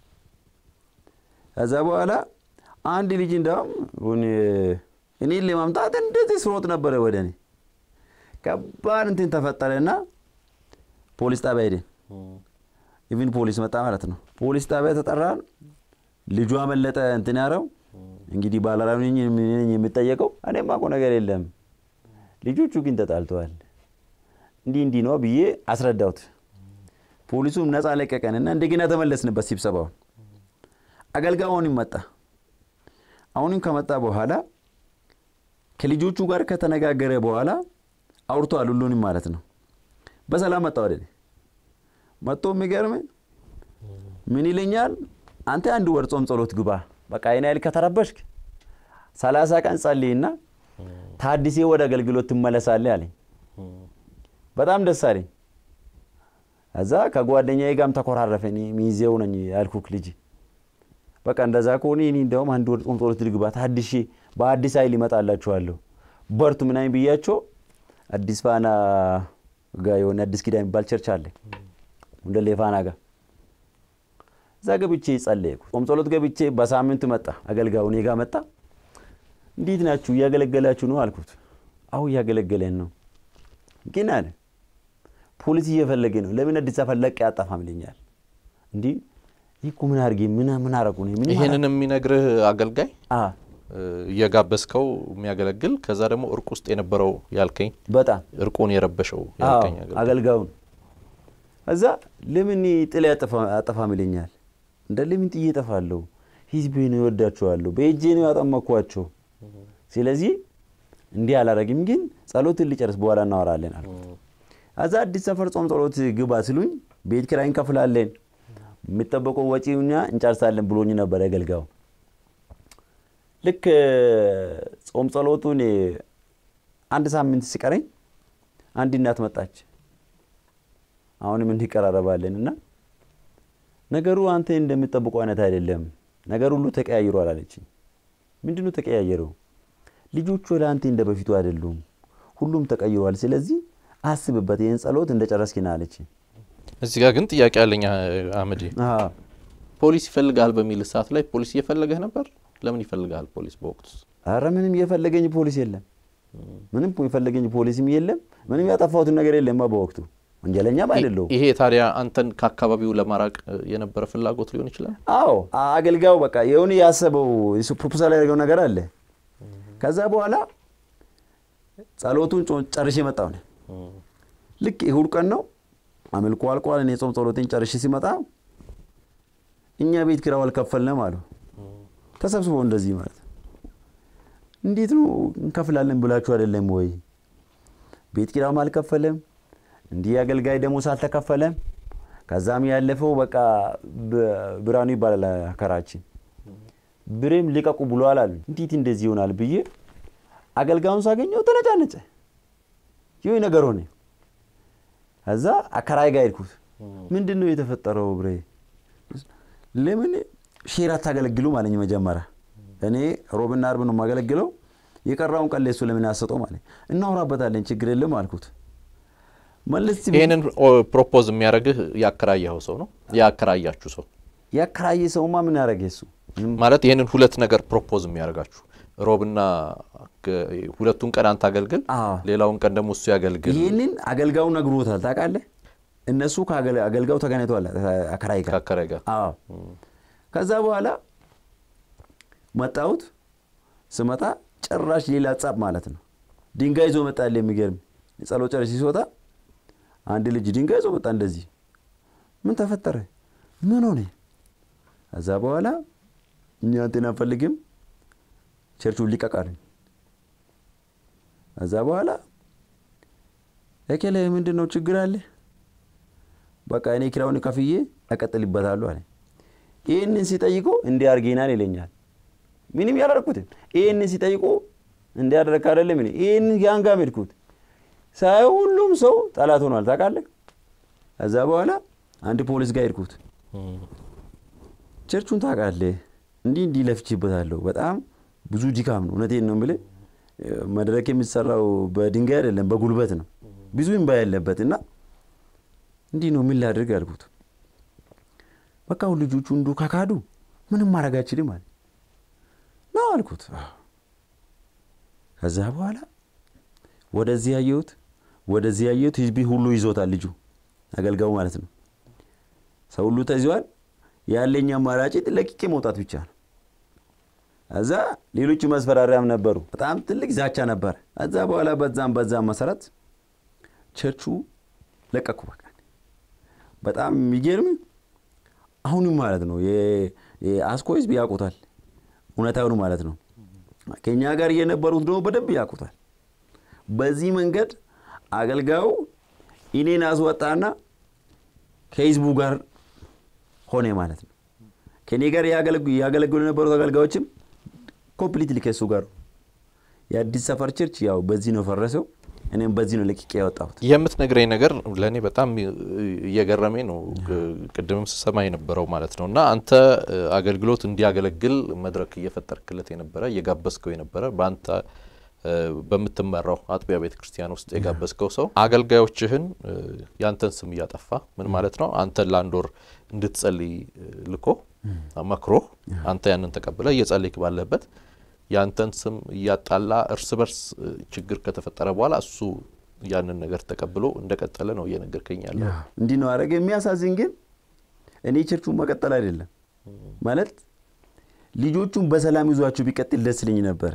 ከዛ በኋላ አንድ ልጅ እንዳውም እኔ ለማምጣት እንደዚህ ስሮጥ ነበር ወደኔ ከባድ እንትን ተፈጠረና ፖሊስ ጣቢያ ሄደን ኢቭን ፖሊስ መጣ ማለት ነው ፖሊስ ጣቢያ ተጠራን ልጁ አመለጠ እንትን ያረው እንግዲህ ባላራውኝ ምን የሚጠየቀው እኔ ማቆ ነገር የለም ልጆቹ ግን ተጣልተዋል እንዲ እንዲ ነው ብዬ አስረዳውት ፖሊሱም ነፃ ለቀቀንና እንደገና ተመለስንበት ስብሰባው አገልጋዩን ይመጣ አሁንም ከመጣ በኋላ ከልጆቹ ጋር ከተነጋገረ በኋላ አውርቷል ሁሉንም ማለት ነው በሰላም መጣ ወደኔ መጥቶ የሚገርም ምን ይለኛል አንተ አንድ ወር ጾም ጸሎት ግባ በቃ አይናይል ከተረበሽክ ሰላሳ ቀን ጸልይና ታዲሴ ወደ አገልግሎት ትመለሳለህ አለኝ በጣም ደስ አለኝ አዛ ከጓደኛዬ ጋርም ተኮራረፈኝ ሚዜው ነኝ ያልኩክ ልጅ በቃ እንደዛ ኮኒ እኔ እንደውም አንድ ወር ጾም ጸሎት ልግባ ታዲሼ በአዲስ ኃይል ይመጣላችኋለሁ በርቱ ምን አይን ብያቸው አዲስ ፋና ጋር የሆነ አዲስ ኪዳን ባል ቸርች አለ እንደ ለፋና ጋር ዛገብቼ ጸለይኩ ጾም ጸሎት ገብቼ በሳምንት መጣ አገልጋዩ እኔ ጋር መጣ እንዴት ናችሁ ያገለገላችሁ ነው አልኩት አው ያገለገለን ነው ግን አለ ፖሊስ እየፈለገ ነው ለምን አዲስ አፈለቀ ያጣፋም ልኛል እንዴ ይኩ ምን አርጌ ምን ምን አረቁ ነው ምን ይሄንን የሚነግርህ አገልጋይ አ የጋበስከው የሚያገለግል ከዛ ደግሞ እርቁ ውስጥ የነበረው ያልከኝ በጣም እርቁን የረበሸው ያልከኝ አገልጋዩ እዛ ለምን ጥላ ያጠፋ አጠፋም ልኛል እንደ ለምን ጥዬ ጠፋለሁ ህዝቤን ይወዳቸዋለሁ በእጄ ነው ያጠመኳቸው ስለዚህ እንዲህ አላረግም ግን ጸሎት ልጨርስ በኋላ እናወራለን አልኩት አዛ አዲስ ሰፈር ጾም ጸሎት ግባ ስሉኝ ቤት ኪራይን ከፍላለን የሚጠበቀው ወጪውኛ እንጨርሳለን ብሎኝ ነበር አገልጋዩ ልክ ጾም ጸሎቱን አንድ ሳምንት ሲቀረኝ አንድ እናት መጣች አሁንም እንዲቀራረባለንና ነገሩ አንተ እንደምትጠብቀው አይነት አይደለም ነገሩ ሁሉ ተቀያይሯል አለችኝ ምንድነው ተቀያየረው ልጆቹ ለአንተ እንደበፊቱ አይደሉም ሁሉም ተቀይሯል ስለዚህ አስብበት ይሄን ጸሎት እንደጨረስኪና አለችኝ እዚህ ጋር ግን ጥያቄ አለኝ አመዲ አዎ ፖሊስ ይፈልጋል በሚል ሰዓት ላይ ፖሊስ እየፈለገህ ነበር ለምን ይፈልጋል ፖሊስ በወቅቱ አረ ምንም እየፈለገኝ ፖሊስ የለም ምንም ይፈልገኝ ፖሊስም የለም ምንም ያጠፋሁት ነገር የለም በወቅቱ ወንጀለኛ ባይደለው ይሄ ታዲያ አንተን ከአካባቢው ለማራቅ የነበረ ፍላጎት ሊሆን ይችላል አዎ አገልጋዩ በቃ የሆነ ያሰበው እሱ ፕሮፖዛል ያደረገው ነገር አለ ከዛ በኋላ ጸሎቱን ጨርሼ መጣሁ ነው ልክ ይሁድ ቀን ነው አመልኮ አልቋል እኔ ጾም ጸሎቴን ጨርሼ ሲመጣ እኛ ቤት ኪራይ አልከፈልንም አሉ ተሰብስበው እንደዚህ ማለት እንዴት ነው እንከፍላለን ብላችሁ አይደለም ወይ ቤት ኪራይ አልከፈለም እንዲህ አገልጋይ ደሞዝ አልተከፈለም ከዛም ያለፈው በቃ ብራኑ ይባላል አከራችን ብሬም ሊቀቁ ብሏል አሉ እንዴት እንደዚህ ይሆናል ብዬ አገልጋዩን ሳገኘው ተነጫነጨ ይሄ ነገር ሆነ ከዛ አከራይ ጋር ሄድኩት ምንድነው የተፈጠረው ብሬ ለምን ሼራ ታገለግሉ ማለኝ መጀመሪያ እኔ ሮብና አርብ ነው ማገለግለው የቀራውን ቀን ለሱ ለምን አሰጠው ማለት እናወራበታለን ችግር የለም አልኩት ማለት ይሄንን ፕሮፖዝ የሚያረግህ ያከራየው ሰው ነው ያከራያችሁ ሰው ያከራየ ሰውማ ምን ያረጋየሱ ማለት ይሄንን ሁለት ነገር ፕሮፖዝ የሚያረጋችሁ ሮብና ሁለቱን ቀን አንተ አገልግል ሌላውን ቀን ደግሞ እሱ ያገልግል ይሄንን አገልጋዩ ነግሮታል ታውቃለህ እነሱ ከአገልጋዩ ተገናኝተዋል አከራይ ጋር አከራይ ጋር አዎ ከዛ በኋላ መጣሁት ስመጣ ጭራሽ ሌላ ጻብ ማለት ነው ድንጋይ ይዞ መጣል የሚገርም ጸሎት ጨርሼ ሲወጣ አንድ ልጅ ድንጋይ ይዞ መጣ እንደዚህ ምን ተፈጠረ ምን ሆነ ከዛ በኋላ እኛ አንተን አንፈልግም ቸርቹ ሊቀቃል ከዛ በኋላ እከለ ምንድነው ችግር አለ በቃ እኔ ኪራውን ከፍዬ አቀጥልበታለሁ አለ ይሄንን ሲጠይቀው እንዲያርገናል ይለኛል ምንም ያላረኩት ይሄንን ሲጠይቀው እንዲያደርግ አይደለም እኔ ይሄን ያንጋ መድኩት ሳይ ሁሉም ሰው ጠላት ሆኗል ታውቃለህ ከዛ በኋላ አንድ ፖሊስ ጋር ሄድኩት ቸርቹን ታውቃለህ እንዲ እንዲ ለፍቼበታለሁ በጣም ብዙ ዲካም ነው እነቴን ነው ማለት መድረክ የሚሰራው በድንጋይ አይደለም በጉልበት ነው ብዙ እንባ ያለበትና እንዲ ነው ምን ላድርግ አልኩት በቃ ልጆቹ እንዱ ካካዱ ምንም ማድረግ አይችልም ማለት ነው አልኩት ከዛ በኋላ ወደዚህ ያየሁት ወደዚህ ያየሁት ህዝብ ሁሉ ይዞታል ልጁ አገልጋው ማለት ነው ሰው ሁሉ ተይዟል ያለኛ ማራጭ ለቂቄ መውጣት ብቻ ነው አዛ ሌሎች መስፈራሪያም ነበሩ በጣም ትልቅ ዛቻ ነበር አዛ በኋላ በዛም በዛም መሰረት ቸርቹ ለቀቁ በቃ በጣም የሚገርም አሁንም ማለት ነው የአስኮይስ ቢያቆታል እውነታው ማለት ነው ከኛ ጋር የነበሩት ነው በደብ ያቆታል በዚህ መንገድ አገልጋው ኢኔን አስወጣና ከህዝቡ ጋር ሆነ ማለት ነው ከኔ ጋር ያገለግሉ ያገለግሉ የነበሩት አገልጋዮችም ኮምፕሊትሊ ከሱ ጋር የአዲስ ሰፈር ቸርች ያው በዚህ ነው ፈረሰው እኔም በዚህ ነው ለቂቄ ያወጣሁት የምትነግረኝ ነገር ለኔ በጣም እየገረመኝ ነው ቅድምም ሰማይ ነበረው ማለት ነውና አንተ አገልግሎት እንዲያገለግል መድረክ እየፈጠርክለት የነበረ እየጋበስከው የነበረ ባንተ በመተመራው አጥቢያ ቤተክርስቲያን ውስጥ የጋበስከው ሰው አገልጋዮችህን ያንተን ስም ያጠፋ ምን ማለት ነው አንተ ላንዶር እንድትጸልይ ልኮ አማክሮ አንተ ያንን ተቀበለ እየጸለይክ ባለበት ያንተን ስም ያጣላ እርስ በርስ ችግር ከተፈጠረ በኋላ እሱ ያንን ነገር ተቀብሎ እንደቀጠለ ነው እየነገርከኝ ያለው እንዲ ነው አረገ የሚያሳዝን ግን እኔ ቸርቹ መቀጠል አይደለም ማለት ልጆቹን በሰላም ይዟቸው ቢቀጥል ደስልኝ ነበር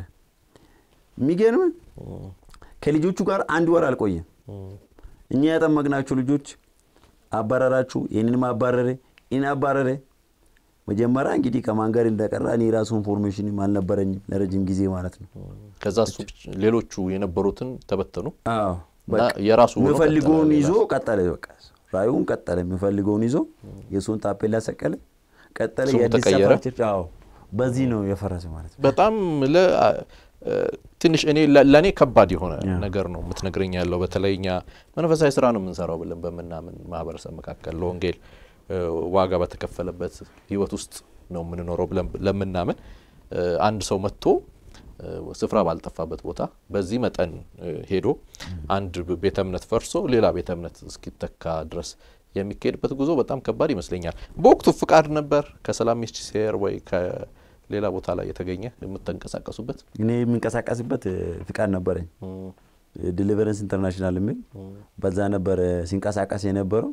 ሚገርም ከልጆቹ ጋር አንድ ወር አልቆየም እኛ ያጠመቅናቸው ልጆች አባራራቹ የኔን ማባረረ ኢና አባረረ መጀመሪያ እንግዲህ ከማን ጋር እንደቀራ እኔ ራሱ ኢንፎርሜሽን ማልነበረኝ ለረጅም ጊዜ ማለት ነው ከዛሱ ሌሎቹ የነበሩትን ተበተኑ አዎ እና የራሱ መፈልጎን ይዞ ቀጠለ በቃ ራዩን ቀጠለ መፈልጎን ይዞ የሱን ታፔላ ሰቀለ ቀጠለ የአዲስ ሰፈር ቸርች አዎ በዚህ ነው የፈረሰ ማለት ነው በጣም ለ ትንሽ እኔ ለኔ ከባድ የሆነ ነገር ነው የምትነግረኝ ያለው በተለይኛ መንፈሳዊ ስራ ነው የምንሰራው ብለን በመናምን ማህበረሰብ መካከል ለወንጌል ዋጋ በተከፈለበት ህይወት ውስጥ ነው የምንኖረው ብለን ለምናምን አንድ ሰው መጥቶ ስፍራ ባልጠፋበት ቦታ በዚህ መጠን ሄዶ አንድ ቤተ እምነት ፈርሶ ሌላ ቤተ እምነት እስኪተካ ድረስ የሚካሄድበት ጉዞ በጣም ከባድ ይመስለኛል በወቅቱ ፍቃድ ነበር ከሰላም ሚኒስቴር ወይ ከሌላ ቦታ ላይ የተገኘ የምትንቀሳቀሱበት እኔ የምንቀሳቀስበት ፍቃድ ነበርኝ ዲሊቨረንስ ኢንተርናሽናል የሚል በዛ ነበር ሲንቀሳቀስ የነበረው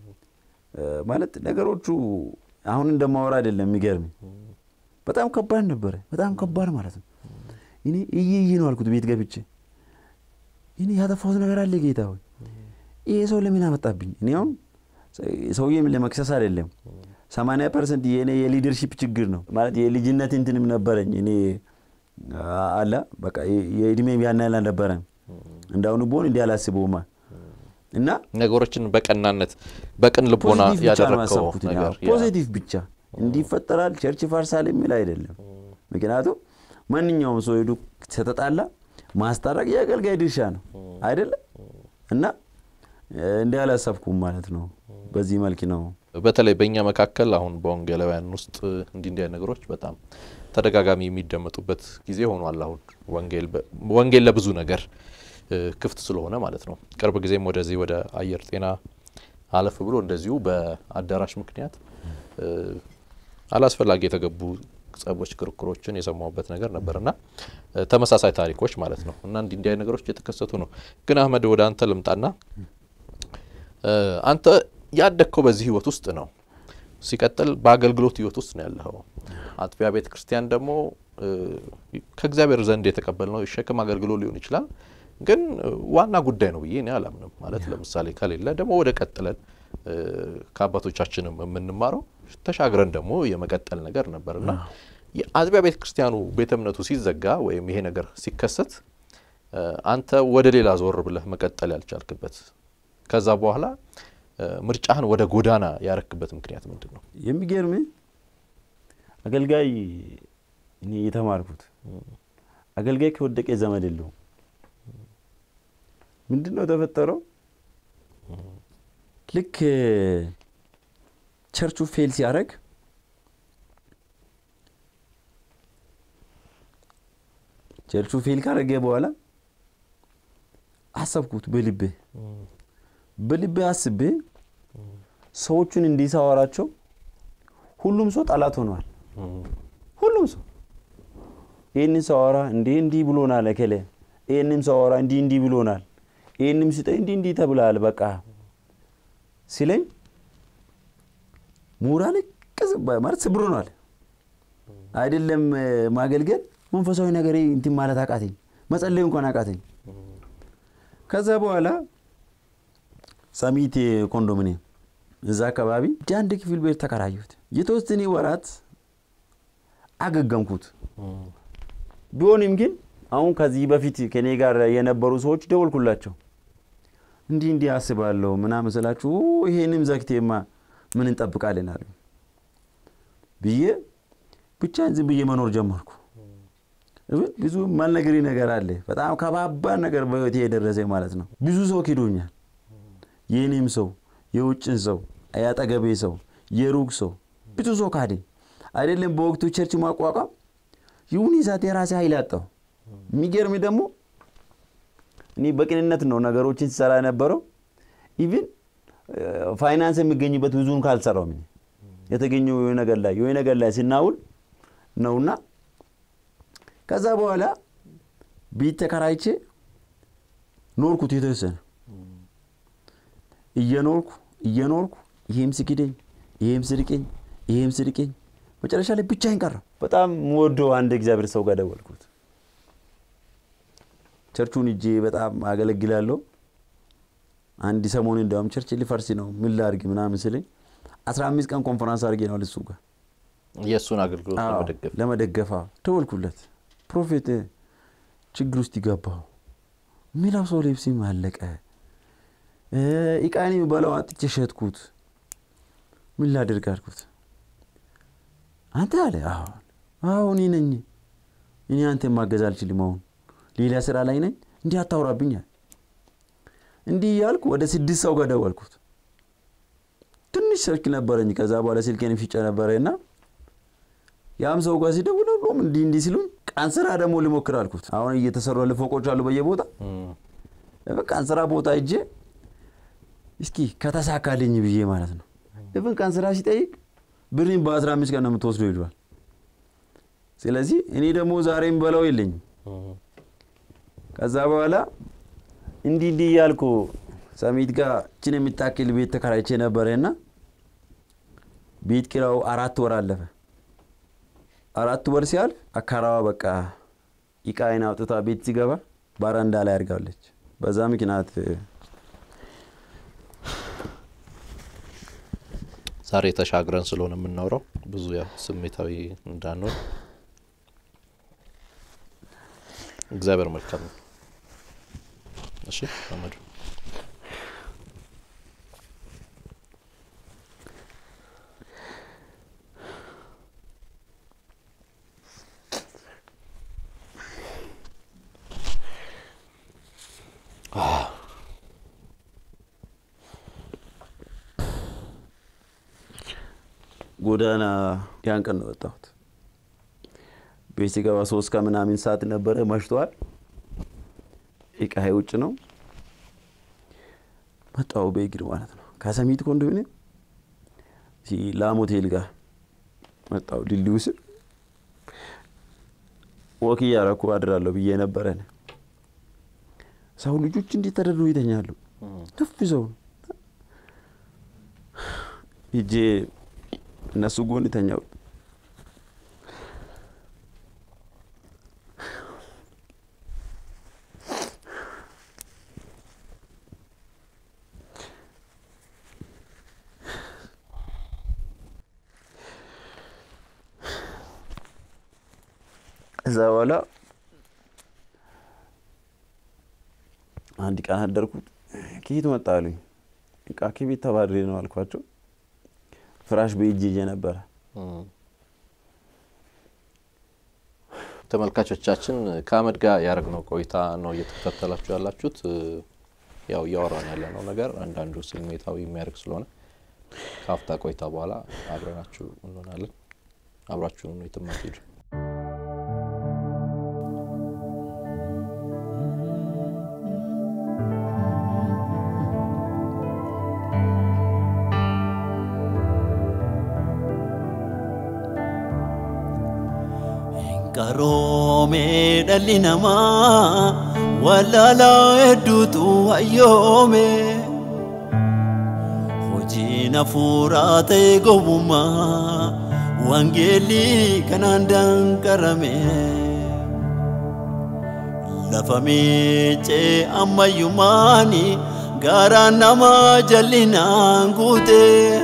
ማለት ነገሮቹ አሁን እንደማወራ አይደለም የሚገርም በጣም ከባድ ነበር በጣም ከባድ ማለት ነው እኔ እየየ ነው አልኩት ቤት ገብቼ እኔ ያጠፋሁት ነገር አለ ጌታ ሆይ ይሄ ሰው ለምን አመጣብኝ እኔ አሁን ሰውዬም ለመክሰስ አይደለም ሰማንያ ፐርሰንት የኔ የሊደርሺፕ ችግር ነው ማለት የልጅነት እንትንም ነበርኝ እኔ አላ በቃ የእድሜ ያናላ ነበር እንዳውኑ ቦን እንዲያላስበውማ እና ነገሮችን በቀናነት በቀን ልቦና ያደረከው ነገር ፖዚቲቭ ብቻ እንዲፈጠራል ቸርች ፋርሳል የሚል አይደለም ምክንያቱም ማንኛውም ሰው ሄዱ ተተጣላ ማስተራቅ ያገልጋይ ድርሻ ነው አይደለ እና እንዲያላሰብኩም ማለት ነው በዚህ መልኩ ነው በተለይ በእኛ መካከል አሁን በወንጌላውያን ውስጥ እንዲ እንዲ ነገሮች በጣም ተደጋጋሚ የሚደመጡበት ጊዜ ሆኗል አሁን ወንጌል ወንጌል ለብዙ ነገር ክፍት ስለሆነ ማለት ነው ቅርብ ጊዜም ወደዚህ ወደ አየር ጤና አለፍ ብሎ እንደዚሁ በአዳራሽ ምክንያት አላስፈላጊ የተገቡ ጸቦች ክርክሮችን የሰማውበት ነገር ነበርና ተመሳሳይ ታሪኮች ማለት ነው እና እንዲ እንዲ ነገሮች የተከሰቱ ነው ግን አህመድ ወደ አንተ ልምጣና አንተ ያደከው በዚህ ህይወት ውስጥ ነው ሲቀጥል በአገልግሎት ህይወት ውስጥ ነው ያለው አጥቢያ ቤተክርስቲያን ደግሞ ከእግዚአብሔር ዘንድ የተቀበልነው ሸክም አገልግሎት ሊሆን ይችላል ግን ዋና ጉዳይ ነው ይሄ ነው ያላምንም ማለት ለምሳሌ ከሌለ ደግሞ ወደ ቀጥለን ከአባቶቻችንም የምንማረው ተሻግረን ደግሞ የመቀጠል ነገር ነበርና የአጥቢያ ቤተክርስቲያኑ ቤተ እምነቱ ሲዘጋ ወይም ይሄ ነገር ሲከሰት አንተ ወደ ሌላ ዞር ብለህ መቀጠል ያልቻልክበት ከዛ በኋላ ምርጫህን ወደ ጎዳና ያረክበት ምክንያት ምንድነው? የሚገርም አገልጋይ እኔ የተማርኩት አገልጋይ ከወደቀ ዘመድ የለውም። ምንድነው ተፈጠረው? ልክ ቸርቹ ፌል ሲያረግ ቸርቹ ፌል ካረገ በኋላ አሰብኩት በልቤ በልቤ አስቤ ሰዎችን እንዲሳወራቸው ሁሉም ሰው ጠላት ሆኗል። ሁሉም ሰው ይሄንን ሳወራ እንዴ እንዲ ብሎናል እከለ ይሄንን ሳወራ እንዲ እንዲ ብሎናል ይሄንም ሲጠ እንዲ እንዲ ተብሏል በቃ ሲለኝ ሙራል ከዘባ ማለት ስብሮናል አይደለም ማገልገል መንፈሳዊ ነገር እንትን ማለት አቃተኝ መጸለይ እንኳን አቃተኝ። ከዛ በኋላ ሰሚት ኮንዶሚኒየም እዛ አካባቢ አንድ ክፍል ቤት ተከራዩት። የተወሰነ ወራት አገገምኩት። ቢሆንም ግን አሁን ከዚህ በፊት ከኔ ጋር የነበሩ ሰዎች ደወልኩላቸው እንዲ እንዲ አስባለሁ ምናምን ስላችሁ ይሄንም ዘክቴማ ምን እንጠብቃለን አሉ ብዬ ብቻን ዝም ብዬ መኖር ጀመርኩ። ብዙ ማልነገሪ ነገር አለ በጣም ከባባድ ነገር በህይወቴ የደረሰ ማለት ነው። ብዙ ሰው ኪዶኛል። የኔም ሰው የውጭን ሰው አያጠገቤ ሰው የሩቅ ሰው ብዙ ሰው ካደኝ አይደለም በወቅቱ ቸርች ማቋቋም ይሁን ይዛት የራሴ ኃይል አጣው። የሚገርም ደግሞ እኔ በቅንነት ነው ነገሮችን ሲሰራ ነበረው። ኢቭን ፋይናንስ የሚገኝበት ብዙን ካልሰራው ምን የተገኘው የሆነ ነገር ላይ የሆነ ነገር ላይ ሲናውል ነውና ከዛ በኋላ ቤት ተከራይቼ ኖርኩት። የተወሰነ እየኖርኩ እየኖርኩ ይሄም ሲኪደኝ ይሄም ሲርቀኝ ይሄም ሲርቀኝ መጨረሻ ላይ ብቻዬን ቀረሁ። በጣም ወዶ አንድ እግዚአብሔር ሰው ጋር ደወልኩት። ቸርቹን እጄ በጣም አገለግላለሁ አንድ ሰሞን እንደውም ቸርች ሊፈርስ ነው ምን ላድርግ ምናምን ሲለኝ አስራ አምስት ቀን ኮንፈረንስ አድርጌ ነው ለሱ ጋር ኢየሱስን አገልግሎት ለመደገፍ ለመደገፍ ደወልኩለት። ፕሮፌት ችግር ውስጥ ይገባው ሚላው ሰው ልብስ ማለቀ ኢቃኒ ባለው አጥቼ ሸጥኩት ምን ላድርግ አልኩት። አንተ አለ አዎ አዎ እኔ ነኝ እኔ አንተ ማገዝ አልችልም አሁን ሌላ ስራ ላይ ነኝ እንዴ አታውራብኝ እንዴ ያልኩ ወደ ስድስት ሰው ጋር ደወልኩት። ትንሽ ስልክ ነበረኝ ከዛ በኋላ ስልኬን ፍጬ ነበርና ያም ሰው ጋር ሲደውል ሁሉም እንዲ እንዲ ሲሉኝ ቃን ስራ ደግሞ ልሞክር አልኩት። አሁን እየተሰሩ ያለ ፎቆች አሉ በየቦታ በቃ ቃን ስራ ቦታ እጄ እስኪ ከተሳካልኝ ብዬ ማለት ነው። even ቃን ስራ ሲጠይቅ ብሪን በ15 ቀን ነው የምትወስደው ይሏል። ስለዚህ እኔ ደግሞ ዛሬም በለው ይልኝ ከዛ በኋላ እንዲ እንዲ ያልኩ ሰሚት ጋር እቺን የሚታክል ቤት ተከራይቼ ነበርና ቤት ኪራው አራት ወር አለፈ። አራት ወር ሲያልፍ አካራዋ በቃ ኢቃይና አውጥታ ቤት ሲገባ ባራንዳ ላይ አርጋለች። በዛ ምክንያት ዛሬ ተሻግረን ስለሆነ የምናወራው ብዙ ያው ስሜታዊ እንዳንሆን እግዚአብሔር መልካም ነው። እሺ አመዱ ጎዳና ያን ቀን ነው ወጣሁት። ቤት ሲገባ ሶስት ከምናምን ሰዓት ነበረ መሽቷል። ኢቃይ ውጭ ነው መጣው በእግር ማለት ነው። ከሰሚት ኮንዶሚኒየም ሲ ላም ሆቴል ጋር መጣው ድልድዩ ስር ወክ ያረኩ አድራለሁ ብዬ ነበረን። ሰው ልጆች እንዴት ተደርጎ ይተኛሉ ተፍ ይዘው ይጄ እነሱ ጎን ተኛው። እዛ በኋላ አንድ ቀን አደርኩት። ከየት መጣ አሉኝ። ቃኪ ቤት ተባድሬ ነው አልኳቸው ፍራሽ በእጄ ይዤ ነበር ተመልካቾቻችን ከአመድ ጋር ያረግነው ቆይታ ነው እየተከታተላችሁ ያላችሁት ያው ያወራን ያለነው ነገር አንዳንዱ ስሜታዊ የሚያርግ ስለሆነ ካፍታ ቆይታ በኋላ አብረናችሁ እንሆናለን አብራችሁን ነው የተማትይዱ Karome dalinama walala edutu ayome hojina furate gobuma wangeli kanandan karame lafameche amayumani garanama jalina ngute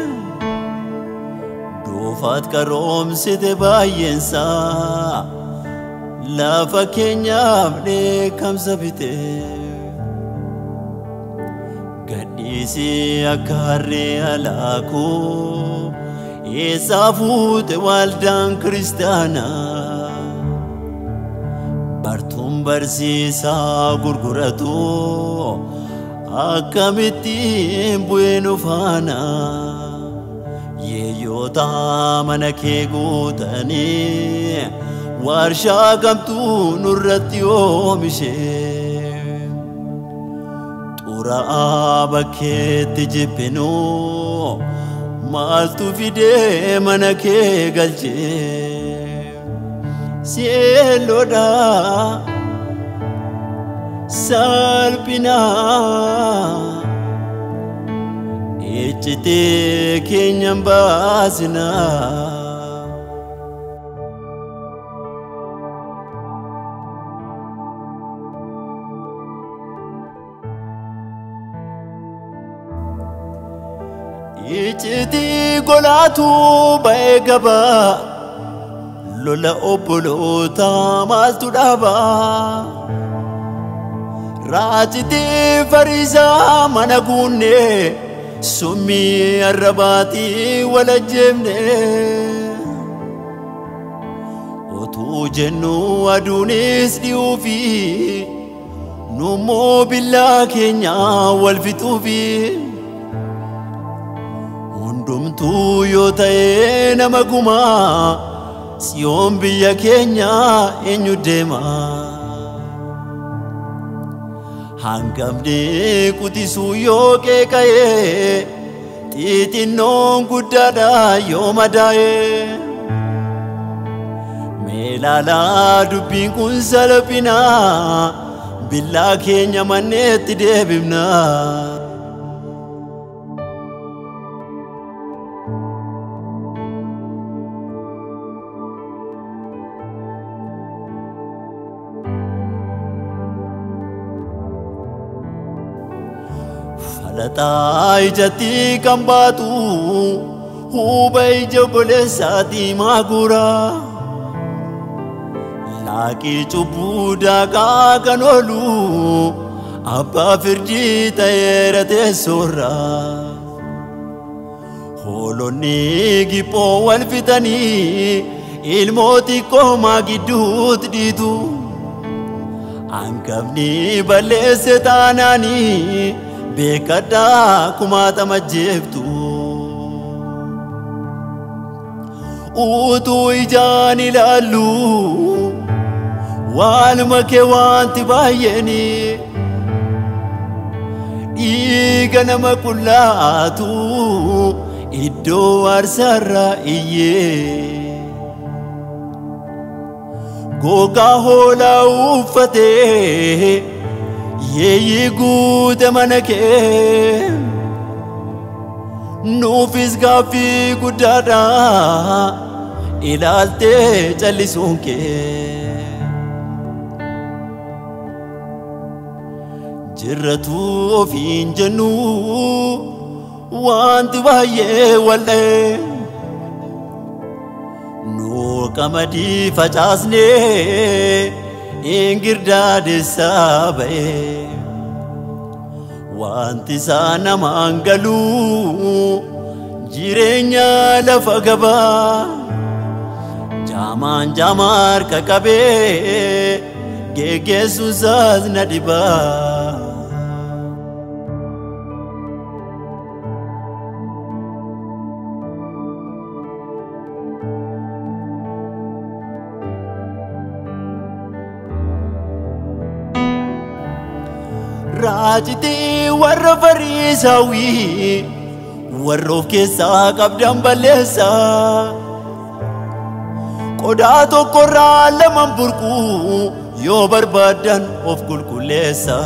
dofat karom site bayensa La fakenya ne kamsabite gadisi akarre alako esafute waldan kristana bartum barsisa gurguratu akamiti bueno fana yeyota manake gutani warsha gamtu nurratti oomishe tura abakeetti jibbinu maaltu fide manake galche sieloda salpina echite kenyambasina Ichiti golatu baegaba lola opolota maltu daba Rajiti farisa managune sumi arabati wala jemne Otu jennu adunis diufi numo billa kenya wal fitufi Dumtu yotae namaguma Sion biya Kenya enyudema Hangamde kutisu yoke kaye Titinon gudada yomadae Melala dubin kun salapina Billa Kenya maneti debimna Latai jati kambatu hubai jabole sati magura Laki cubuda kakanolu abba firji tayera tesora Holoni gipo wal fitani ilmoti koma gidut ditu Angkabni balese tanani Bekada kumata majeftu Utu ijani lalu Walma ke wanti bayeni Iga nama kulatu Iddo arsara iye Goga hola ufate Yeyi guute manake Nufis gafi gudada Ilalte jallisunke Jirratu ofin jennu Wanti baye wale No kamadi facasne Ingirda de sabe wanti isaa namaan galuu jireenya lafa gabaa jaamaan jaamaa harka qabee geggeessu isaas na dhibaa. Raajiti warra Fariisawi warra of keessaa qabdan balleessa qodaa tokkorraa lama burqu yoo barbaadan of qulqulleessa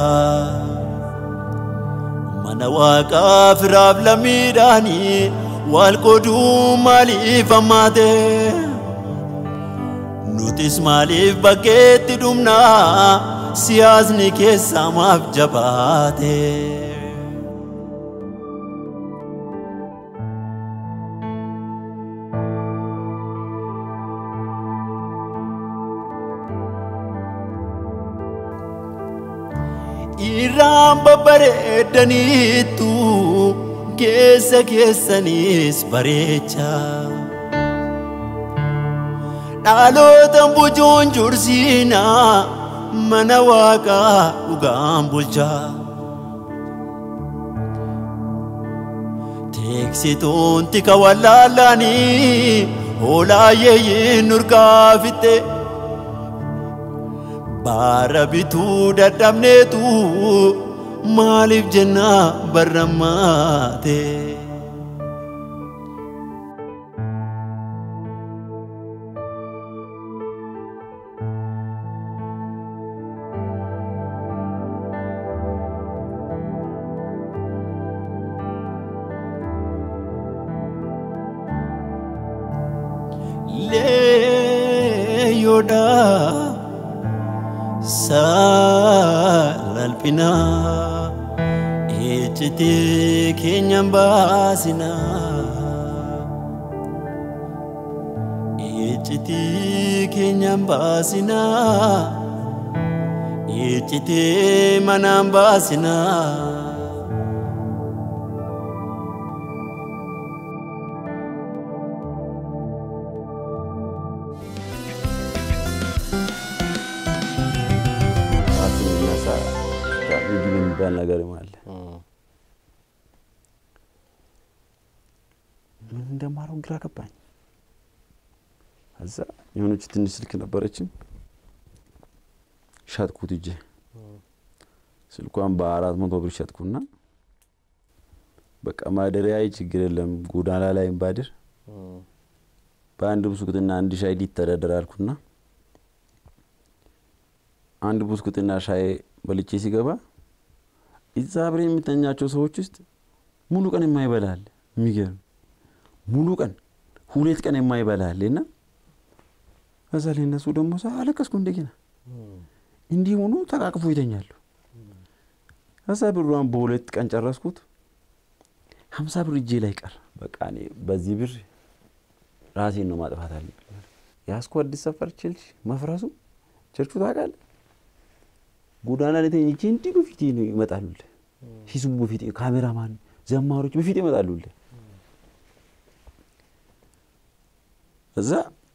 mana Waaqaa firaaf lammiidhaani wal qooduu maaliif ammaate nutis maaliif bakkeetti dhumnaa siyaasni keessa maaf jabaate. Irraan babbareedaniitu keessa keessanis bareecha dhalootan bujuun jursiinaa mana Waaqaa dhugaan bulcha teeksituun tika wallaalanii hoolaayeeyyiin nurgaa fitte baara bituu dadhabneetu maaliif jenna barrammaate. Leyoda salalpina ejjete keenyan baasina ejjete keenyan baasina ejjete manaan baasina. ነገር ማለት ምን እንደማረው ግራ ገባኝ። አዛ የሆነች ትንሽ ስልክ ነበረችኝ ሻጥኩት እጄ ስልኳን በአራት መቶ ብር ሻጥኩና በቃ ማደሪያዬ ችግር የለም ጎዳና ላይ ባድር በአንድ ብስኩትና አንድ ሻይ ሊተዳደር አልኩና አንድ ብስኩትና ሻይ በልቼ ሲገባ እዛ አብሬ የሚተኛቸው ሰዎች ውስጥ ሙሉ ቀን የማይበላል የሚገርም ሙሉ ቀን ሁለት ቀን የማይበላልና ከዛ ላይ እነሱ ደግሞ ሳለቀስኩ እንደገና እንዲህ ሆኖ ተቃቅፎ ይተኛሉ። ከዛ ብሩን በሁለት ቀን ጨረስኩት ሃምሳ ብር እጄ ላይ ቀር። በቃ እኔ በዚህ ብር ራሴን ነው ማጥፋት አለኝ። ያስኮ አዲስ ሰፈር ቸልሽ መፍራሱ ቸርቹ ታውቃለህ ጎዳና ላይ ተኝቼ እንዲህ በፊት ነው ይመጣሉ ሂሱም በፊት ካሜራማን ዘማሮች በፊት ይመጣሉ እዛ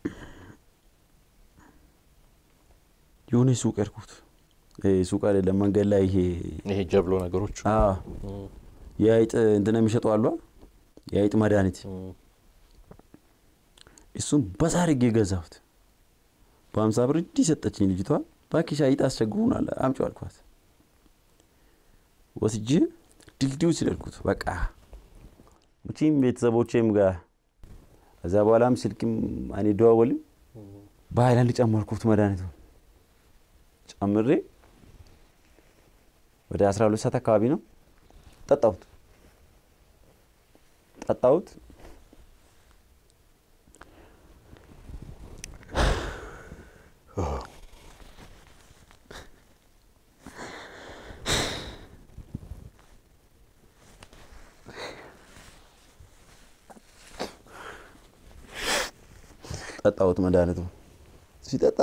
የሆነ ሱቅ እርኩት እህ ሱቅ አይደለም መንገድ ላይ ይሄ ይሄ ጀብሎ ነገሮች አዎ ያይጥ እንትን የሚሸጡ አሉ ያይጥ መድኃኒት እሱም በዛርጌ ገዛሁት በሃምሳ ብር እንዲህ ሰጠችኝ ልጅቷ ባኪሻ አይጥ አስቸግሩናል አምጪው አልኳት ወስጄ ድልድዩ ሲደርኩት በቃ ሙቲም ቤተሰቦቼም ጋር እዛ በኋላም ስልክም አኔ ደዋወል ባይላንድ ጨመርኩት መድኃኒቱ ጨምሬ ወደ አስራ ሁለት ሰዓት አካባቢ ነው ጠጣሁት ጠጣሁት ጠጣሁት መድኃኒቱ ሲጠጣ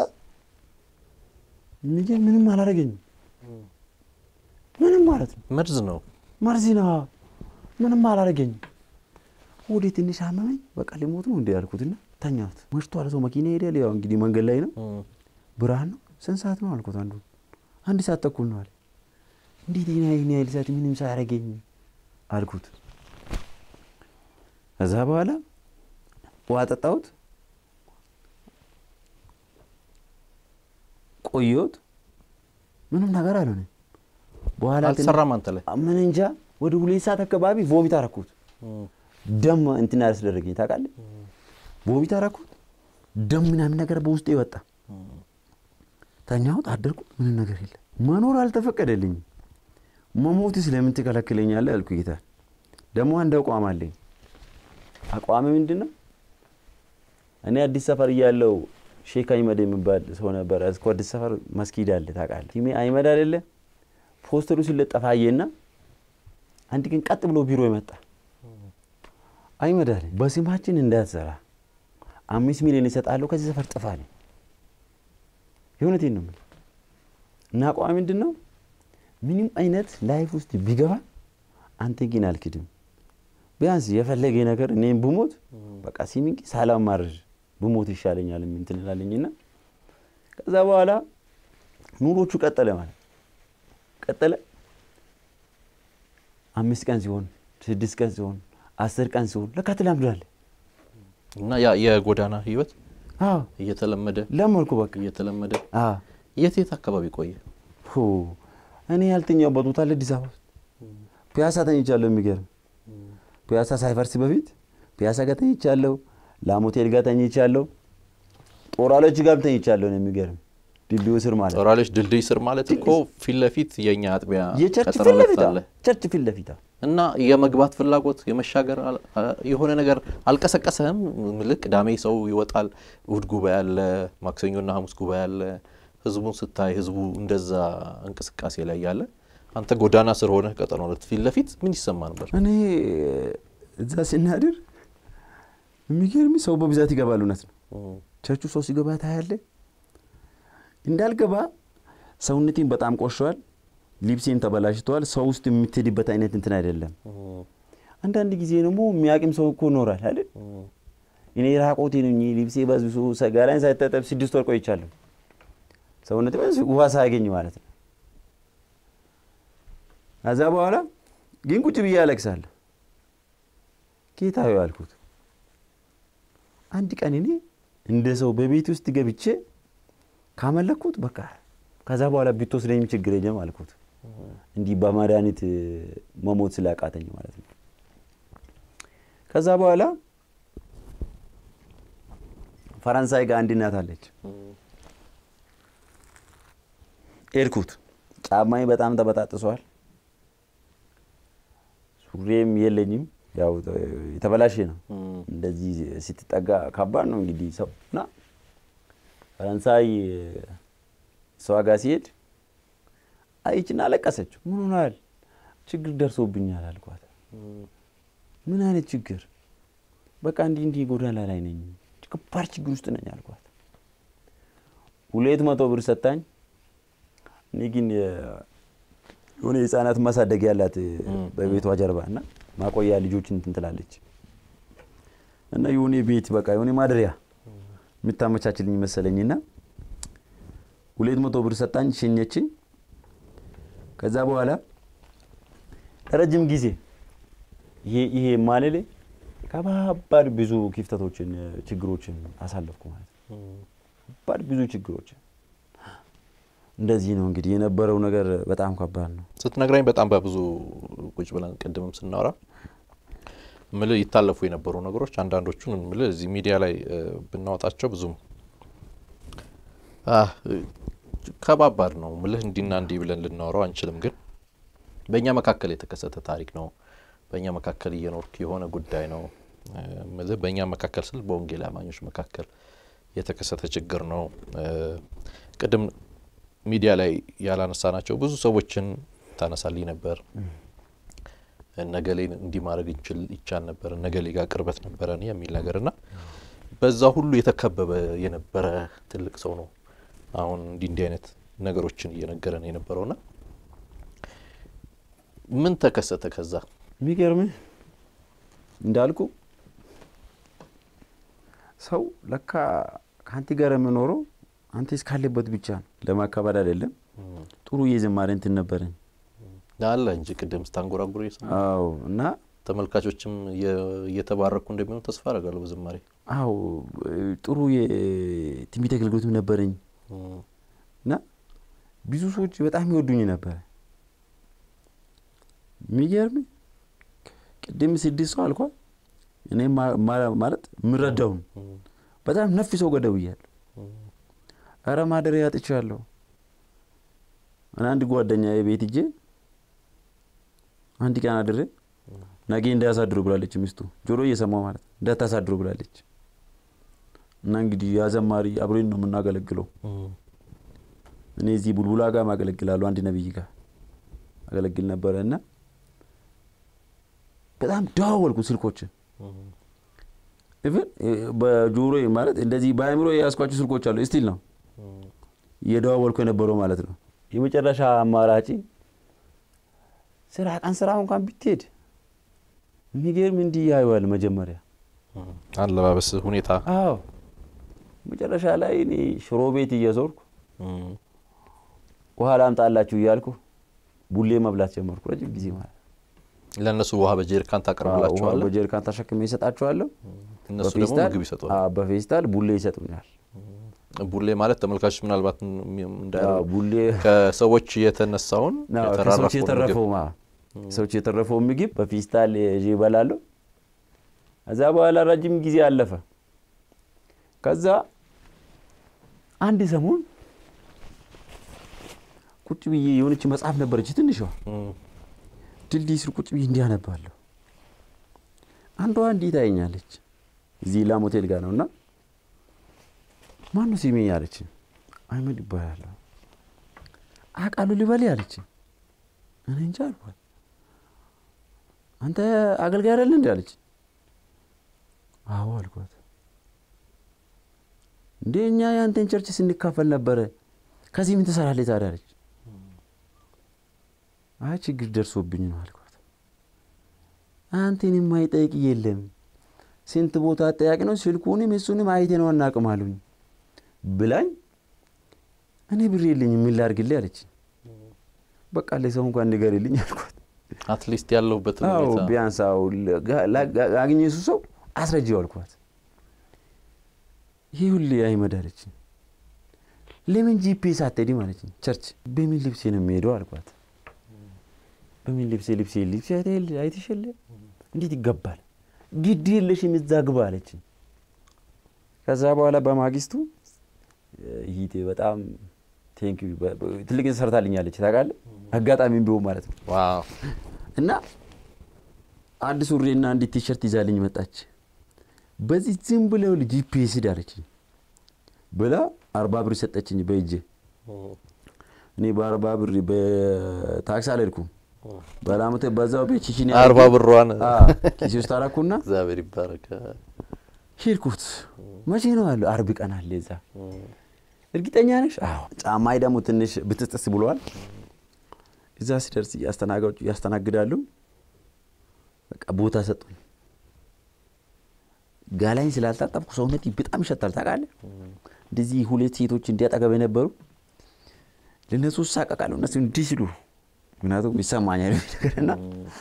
ምንም ምንም አላረገኝ ምንም ማለት ነው መርዝ ነው መርዝ ነው ምንም አላረገኝ ወዴ ትንሽ አመመኝ በቃ ሊሞት ነው እንዴ ያልኩትና ተኛሁት መሽቷል ሰው መኪና ሄደ ያው እንግዲህ መንገድ ላይ ነው ብርሃን ነው ስንት ሰዓት ነው አልኩት አንዱ አንድ ሰዓት ተኩል ነው አለ እንዴት ይሄን ይሄን ያህል ሰዓት ምንም ሳያረገኝ አልኩት እዛ በኋላ ውሃ ጠጣሁት ቆየሁት ምንም ነገር አልሆነ በኋላ አልሰራም አንተ ላይ ምን እንጃ ወደ ሁለት ሰዓት አካባቢ ቮሚት አረኩት ደም እንትን ያስደረገኝ ታውቃለህ ቮሚት አረኩት ደም ምናምን ነገር በውስጤ ወጣ ተኛሁት አደርኩ ምንም ነገር የለም መኖር አልተፈቀደልኝ መሞት ስለምን ትከለክለኛለህ አልኩ ጌታ ደሞ አንድ አቋም አለኝ አቋም ምንድነው እኔ አዲስ ሰፈር ያለው ሼክ አይመድ የሚባል ሰው ነበር እስኮ አዲስ ሰፈር መስጊድ አለ ታውቃለህ ቲሜ አይመድ አይደለ ፖስተሩ ሲለጠፋየና አንድ ቀን ቀጥ ብሎ ቢሮ ይመጣ አይመድ አለ በስማችን እንዳትሰራ አምስት ሚሊዮን ይሰጣሉ ከዚህ ሰፈር ጥፋኝ የሆነቴን ነው እና አቋም ምንድነው ምንም አይነት ላይፍ ውስጥ ቢገባ አንተ ግን አልክድም ቢያንስ የፈለገ ነገር እኔም ብሞት በቃ ሲሚንቂ ሰላም ማርጅ ብሞት ይሻለኛል ምን ትላለኝና ከዛ በኋላ ኑሮቹ ቀጠለ ማለት ቀጠለ አምስት ቀን ሲሆን ስድስት ቀን ሲሆን አስር ቀን ሲሆን ለካትላምዳለ እና ያ የጎዳና ህይወት አዎ እየተለመደ ለምልኩ በቃ እየተለመደ አዎ የት የት አካባቢ ቆየ ሆ እኔ ያልተኛው በቦታ ለዲስ አበባ ፒያሳ ተኝቻለሁ የሚገርም ፒያሳ ሳይፈርስ በፊት ፒያሳ ጋር ተኝቻለሁ ላሞቴል ጋር ተኝቻለሁ ጦራሎች ጋር ተኝቻለሁ ነው የሚገርም ድልድዩ ስር ማለት ጦራሎች ድልድይ ስር ማለት እኮ ፊት ለፊት የኛ አጥቢያ ከተረለፈታለ ቸርች ፊት ለፊት እና የመግባት ፍላጎት የመሻገር የሆነ ነገር አልቀሰቀሰህም ምልክ ዳሜ ሰው ይወጣል እሁድ ጉባኤ አለ ማክሰኞና ሐሙስ ጉባኤ አለ ህዝቡን ስታይ ህዝቡ እንደዛ እንቅስቃሴ ላይ ያለ አንተ ጎዳና ስር ሆነ ቀጠሮ ነው ፊት ለፊት ምን ይሰማ ነበር እኔ እዛ ሲናድር የሚገርም ሰው በብዛት ይገባል እውነት ነው ቸርቹ ሰው ሲገባ ታያለ እንዳልገባ ሰውነቴን በጣም ቆሽሯል ሊብሴን ተበላሽቷል ሰው ውስጥ የምትሄድበት አይነት እንትን አይደለም አንዳንድ ጊዜ ደግሞ የሚያቅም ሰው እኮ ኖራል አይደል እኔ ራቆቴ ነኝ ሊብሴ ባዝብሶ ሰጋራን ሳይተጠብ ስድስት ወር ቆይቻለሁ ሰውነቴ በዚህ ውሃ ሳያገኝ ማለት ነው አዛ በኋላ ግን ቁጭ ብዬ አለቅሳለሁ ጌታዬ አልኩት አንድ ቀን እኔ እንደ ሰው በቤት ውስጥ ገብቼ ካመለኩት በቃ ከዛ በኋላ ቢትወስደኝም ችግር የለም አልኩት እንዲ በማዳኒት መሞት ስላቃተኝ ማለት ነው ከዛ በኋላ ፈረንሳይ ጋር አንድ እናት አለች ኤርኩት ጫማዬ በጣም ተበጣጥሷል ሱሪም የለኝም ያው የተበላሸ ነው እንደዚህ ሲትጠጋ ከባድ ነው እንግዲህ ሰውና ፈረንሳይ ሰው ጋር ሲሄድ አይጭና ለቀሰች ምን ሆናል ችግር ደርሶብኛል አልኳት ምን አይነት ችግር በቃ እንዲ እንዲ ጎዳና ላይ ነኝ ከባድ ችግር ውስጥ ነኝ አልኳት ሁለት መቶ ብር ሰጣኝ እኔ ግን የሆነ የጻናት ማሳደግ ያላት በቤቷ ጀርባና ማቆያ ልጆችን እንትን ትላለች እና የሆነ ቤት በቃ የሆነ ማድሪያ ምታመቻችልኝ መሰለኝና ሁለት መቶ ብር ሰጣኝ ሸኘችኝ ከዛ በኋላ ረጅም ጊዜ ይሄ ይሄ ማለሌ ከባባድ ብዙ ክፍተቶችን ችግሮችን አሳለፍኩ ማለት ከባድ ብዙ ችግሮችን እንደዚህ ነው እንግዲህ የነበረው ነገር በጣም ከባድ ነው ስትነግራኝ በጣም በብዙ ቁጭ ብለን ቀድመም ስናወራ ምለ ይታለፉ የነበሩ ነገሮች አንዳንዶቹን ምለ እዚህ ሚዲያ ላይ ብናወጣቸው ብዙም አህ ከባባድ ነው ምለ እንዲና እንዲ ብለን ልናወራው አንችልም ግን በእኛ መካከል የተከሰተ ታሪክ ነው በእኛ መካከል እየኖርክ የሆነ ጉዳይ ነው ምለ በእኛ መካከል ስል በወንጌል አማኞች መካከል የተከሰተ ችግር ነው ቀደም ሚዲያ ላይ ያላነሳናቸው ብዙ ሰዎችን ታነሳልኝ ነበር ነገሌን እንዲ ማድረግ እንችል ይቻል ነበር ነገሌ ጋር ቅርበት ነበርና የሚል ነገርና በዛ ሁሉ የተከበበ የነበረ ትልቅ ሰው ነው አሁን እንዲ እንዲ አይነት ነገሮችን እየነገረን የነበረውና ምን ተከሰተ ከዛ የሚገርም እንዳልኩ ሰው ለካ ካንቲ ጋር የሚኖረው አንተ እስካለበት ብቻ ነው ለማካባድ አይደለም ጥሩ የዘማሪ እንትን ነበረኝ ዳላ እንጂ ቅድም ስታንጎራጉር ይሰማ አዎ እና ተመልካቾችም እየተባረኩ እንደሚሆኑ ተስፋ አደርጋለሁ በዝማሬ አዎ ጥሩ የትምቢት አገልግሎትም ነበረኝ እና ብዙ ሰዎች በጣም ይወዱኝ ነበር የሚገርም ቅድም ስድስት ሰው አልኳ እኔ ማለት ምረዳው በጣም ነፍ ሰው ገደውያለሁ አረ ማደሪያ አጥቻለሁ እና አንድ ጓደኛዬ ቤት ሂጄ አንድ ቀን አድሬ ነገ እንዳያሳድሩ ብላለች ሚስቱ ጆሮ እየሰማው ማለት እንዳታሳድሩ ብላለች እና እንግዲህ ያዘማሪ አብሬን ነው የምናገለግለው እኔ እዚህ ቡልቡላ ጋር ማገለግላለሁ አንድ ነብይ ጋር አገለግል ነበርና በጣም ዳወልኩ ስልኮች even በጆሮ ማለት እንደዚህ ባይምሮ ያስቋጭ ስልኮች አሉ ስቲል ነው የዳወልኩ የነበረው ማለት ነው የመጨረሻ አማራጭ ስራ ቀን ስራ እንኳን ቢትሄድ የሚገርም እንዲህ ያዩዋል መጀመሪያ አለባበስ ሁኔታ አዎ መጨረሻ ላይ እኔ ሽሮ ቤት እየዞርኩ ውሃ ላምጣላችሁ እያልኩ ቡሌ መብላት ጀመርኩ ረጅም ጊዜ ማለት ለነሱ ውሃ በጀሪካን ታቀርብላችኋል ውሃ በጀሪካን ተሸክሜ ይሰጣችኋለሁ እነሱ ደግሞ ምግብ ይሰጣሉ አዎ በፌስታል ቡሌ ይሰጡኛል ቡሌ ማለት ተመልካቾች ምናልባት እንዳይረው ቡሌ ከሰዎች የተነሳውን የተራራፈው የተረፈው ማ ሰዎች የተረፈው ምግብ በፌስታል ይበላሉ አዛ በኋላ ረጅም ጊዜ አለፈ ከዛ አንድ ሰሞን ቁጭ ብዬ የሆነች መጽሐፍ ነበረች ትንሽዋ ድልድይ ስር ቁጭ ብዬ እንዲያነባለሁ አንዷ እንዲህ ታየኛለች እዚህ ላም ሆቴል ጋር ነውና ማን ነው ሲሜ ያለች አይመድ ይባላል አቃሉ ሊበል ያለች እኔ እንጃ አልኳት አንተ አገልጋይ አይደል እንዴ አለች አዎ አልኳት እንደኛ ያንተን ቸርች ስንካፈል ነበር ከዚህ ምን ተሰራለች ታዲያ አለች አይ ችግር ደርሶብኝ ነው አልኳት አንተን የማይጠይቅ የለም ስንት ቦታ ጠያቂ ነው ስልኩንም እሱንም አይቴ ነው እናቀማሉኝ ብላኝ እኔ ብር የለኝ ምን ላርግልኝ አለች በቃ ለሰው እንኳን ንገሪልኝ አልኳት at least ያለውበት ሁኔታ አው ቢያንሳው አግኝሱ ሰው አስረጂው አልኳት ይሁሉ አይመዳለች ለምን ጂፒኤስ አትዲ ማለት ቸርች በምን ልብስ ነው የሚሄደው አልኳት በምን ልብስ ልብስ ልብስ አይተል አይተሽለ እንዴት ይገባል ግድ የለሽ ምዛግባ አለች ከዛ በኋላ በማግስቱ ይሄ በጣም ቴንክ ዩ ትልቅ ሰርታልኛለች ታውቃለህ አጋጣሚም ቢሆን ማለት ነው ዋው እና አንድ ሱሪና አንድ ቲሸርት ይዛልኝ መጣች በዚህ ዝም ብለው ጂፒኤስ ዳለች ብላ አርባ ብር ሰጠችኝ በእጄ እኔ በአርባ ብር በታክሲ አልሄድኩም ባላመተ በዛው በቺቺኒ አርባ ብሯን ኪስ ታራኩና እግዚአብሔር ይባረክ ሄድኩት መቼ ነው አለ አርብ ቀን አለ እዛ እርግጠኛ ነሽ አዎ ጫማይ ደግሞ ትንሽ ብትጥስ ብሏል እዛ ሲደርስ ያስተናጋጁ ያስተናግዳሉ በቃ ቦታ ሰጡኝ ጋላይን ስላልታጠብኩ ሰውነቴ በጣም ይሸታል ታውቃለህ እንደዚህ ሁለት ሴቶች እንዲያጠገበ ነበሩ ለነሱ ሳቀቃሉ እነሱ እንዲስሉ ምናቱም ይሰማኛል ነገርና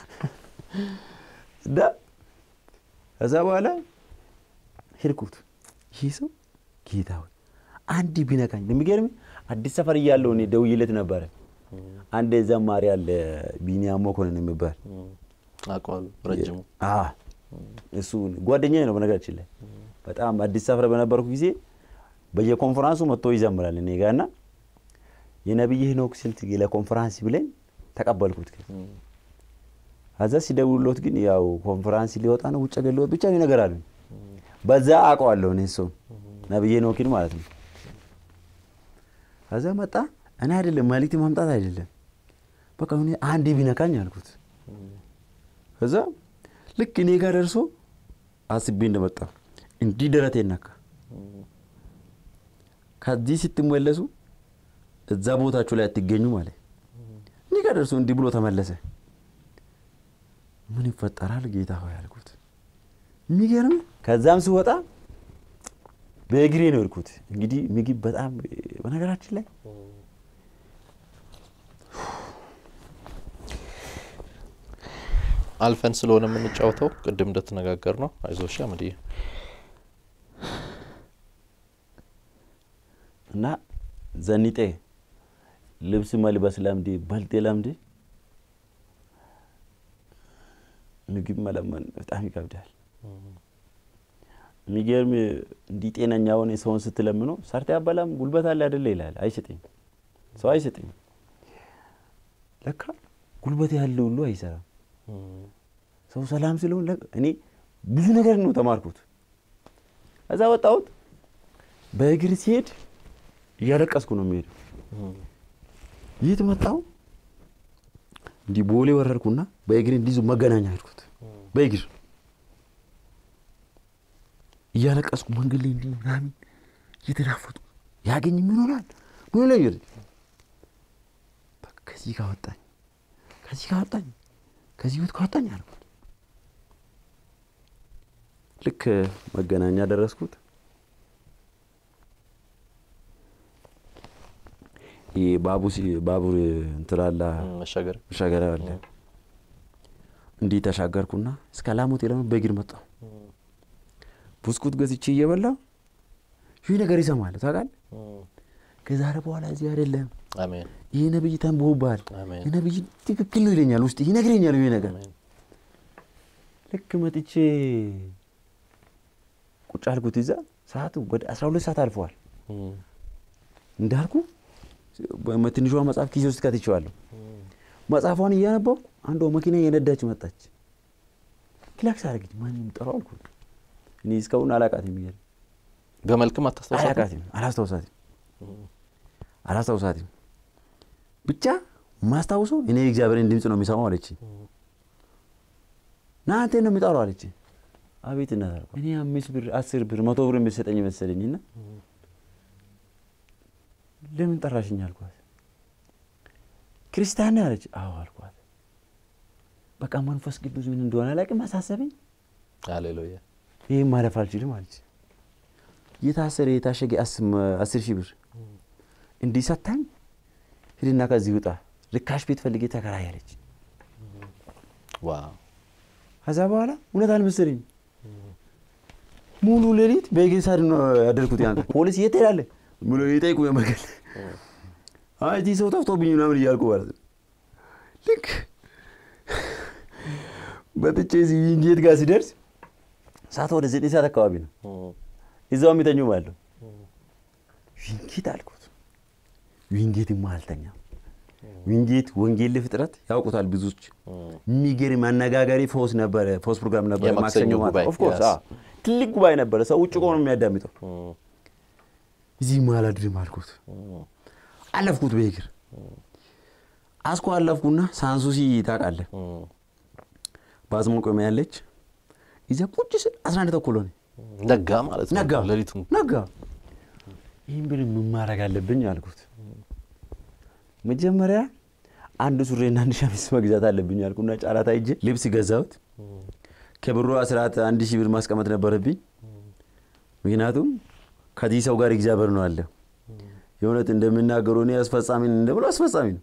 ዳ ከዛ በኋላ ሄድኩት ይሄው ጌታው አንድ ቢነካኝ ለሚገርም አዲስ ሰፈር ያለው እኔ ደውይለት ነበር አንድ ዘማሪ ያለ ቢኒያም መኮንን የሚባል አቋል ረጅሙ አ እሱ ጓደኛዬ ነው በነገራችን ላይ በጣም አዲስ ሰፈር በነበርኩ ጊዜ በየኮንፈረንሱ መጥቶ ይዘምራል እኔ ጋርና የነብይ ሄኖክ ስልት ለኮንፈረንስ ብለን ተቀበልኩት አዛ ሲደውሉት ግን ያው ኮንፈረንስ ሊወጣ ነው ውጭ ገለወጥ ብቻ ነው ነገር አሉኝ በዛ አቋዋለሁ እኔ ሰው ነብይ ሄኖክን ማለት ነው አዛ መጣ እኔ አይደለም ማለቴ ማምጣት አይደለም በቃ እኔ አንዴ ቢነካኝ አልኩት ከዛ ልክ እኔ ጋር ደርሶ አስቤ እንደመጣ እንዲ ደረቴ ነካ ከዚህ ስትመለሱ እዛ ቦታችሁ ላይ አትገኙ ማለት እኔ ጋር ደርሶ እንዲ ብሎ ተመለሰ ምን ይፈጠራል ጌታ ሆይ አልኩት የሚገርም ከዛም ሲወጣ በእግሬ ነው እርኩት እንግዲህ ምግብ በጣም በነገራችን ላይ አልፈን ስለሆነ ምን ጫውተው ቅድም እንደተነጋገር ነው አይዞሽ አመዲ እና ዘኒጤ ልብስ መልበስ ለምዲ በልጤ ለምዲ ምግብ መለመን በጣም ይከብዳል የሚገርም እንዲህ ጤነኛ ሆነ ሰውን ስትለምነው ሰርተ ያበላም ጉልበት አለ አይደል ይላል አይሰጥኝ ሰው አይሰጥኝ ለካ ጉልበት ያለው ሁሉ አይሰራም ሰው ሰላም ሲለው እኔ ብዙ ነገር ነው ተማርኩት እዛ ወጣሁት በእግር ሲሄድ ያለቀስኩ ነው የሚሄደው ይት መጣው እንዲ ቦሌ ወረርኩና በእግር እንዲዙ መገናኛ ሄድኩት በእግር ያለቀስኩ መንገድ ላይ እንዲ ምናምን እየተዳፈጡ ያገኝ ምን ሆናል ምን ላይ ይርድ ከዚህ ጋር ወጣኝ ከዚህ ጋር ወጣኝ ከዚህ ወጥ ካወጣኝ አልኩት ልክ መገናኛ ደረስኩት ባቡሲ ባቡር እንትራላ መሻገር መሻገር አለ እንዲ ተሻገርኩና እስከ ላሞት ይላም በእግር መጣሁ ቡስኩት ገዝቼ እየበላሁ ይሄ ነገር ይሰማል ታውቃለህ ከዛሬ በኋላ እዚህ አይደለም አሜን ይሄ ነብይ ተንቦባል አሜን ይሄ ነብይ ትክክል ነው ይለኛል ውስጥ ይነግረኛል ይሄ ነገር ልክ መጥቼ ቁጭ አልኩት ይዛ ሰዓቱ ወደ አስራ ሁለት ሰዓት አልፏል እንዳልኩ በመትንሿ መጽሐፍ ኪስ ውስጥ ከተቻለሁ መጽሐፏን እያነበው አንዱ መኪና እየነዳች መጣች ክላክስ አረጋች ማንንም ጠራው አልኩት እኔ እስካሁን አላቃተም ይሄ በመልክም አታስተውሳት አላቃተም አላስተውሳትም አላስተውሳትም ብቻ ማስተውሰው እኔ እግዚአብሔርን ድምጽ ነው የሚሰማው አለች ናንተ ነው የሚጠራው አለች አቤት እና ታርኩ እኔ አምስት ብር አስር ብር መቶ ብር የሚሰጠኝ መሰለኝና ለምን ጠራሽኝ አልኳት ክርስቲያን አለች አዎ አልኳት በቃ መንፈስ ቅዱስ ምን እንደሆነ አላውቅም አሳሰበኝ ሃሌሉያ ይሄ ማለፍ አልችልም አለች የታሰረ የታሸገ አስር ሺህ ብር እንዲሰጣኝ ሄድና ከዚህ ወጣ ልካሽ ቤት ፈልጌ ተከራይ አለች ዋው ከዛ በኋላ እውነት አልመሰለኝ ሙሉ ሌሊት በእግር ሳድ ነው ያደርኩት ያን ፖሊስ የት ይላል ሙሉ ይጠይቁ የመገል አይ ዲሶ ተፍቶብኝ ነው ምን ይያልኩ ማለት ልክ በጥቼ እዚህ እንጌት ጋር ሲደርስ ሰዓት ወደ ዘጠኝ ሰዓት አካባቢ ነው እዛው የሚተኙ ማለት ዊንጌት አልኩት ዊንጌት ማልተኛ ዊንጌት ወንጌል ፍጥረት ያውቁታል ብዙዎች የሚገርም አነጋጋሪ ፎስ ነበር ፎስ ፕሮግራም ነበር ማክሰኞ ማለት ኦፍ ኮርስ አ ትልቅ ጉባኤ ነበር ሰው ውጭ ቆሞ የሚያዳምጠው እዚህ ማላድም አልኩት አለፍኩት በእግር አስኮ አለፍኩና ሳንሱሲ ታቃለ ባዝሞን ቆመ ያለች ይዘ ቁጭ አስራ አንድ ተኩል ሆነ ነጋ ማለት ነው ለሊቱ ነጋ ይሄን ብል ምን ማረግ አለብኝ አልኩት መጀመሪያ አንድ ሱሪና አንድ ሸሚዝ መግዛት አለብኝ አልኩና ጫራታ ይጄ ልብስ ገዛሁት ከብሩ አስራት አንድ ሺህ ብር ማስቀመጥ ነበርብኝ ምክንያቱም ከዚህ ሰው ጋር እግዚአብሔር ነው አለ የሆነት እንደምናገረው ነው ያስፈጻሚን እንደብሎ አስፈጻሚ ነው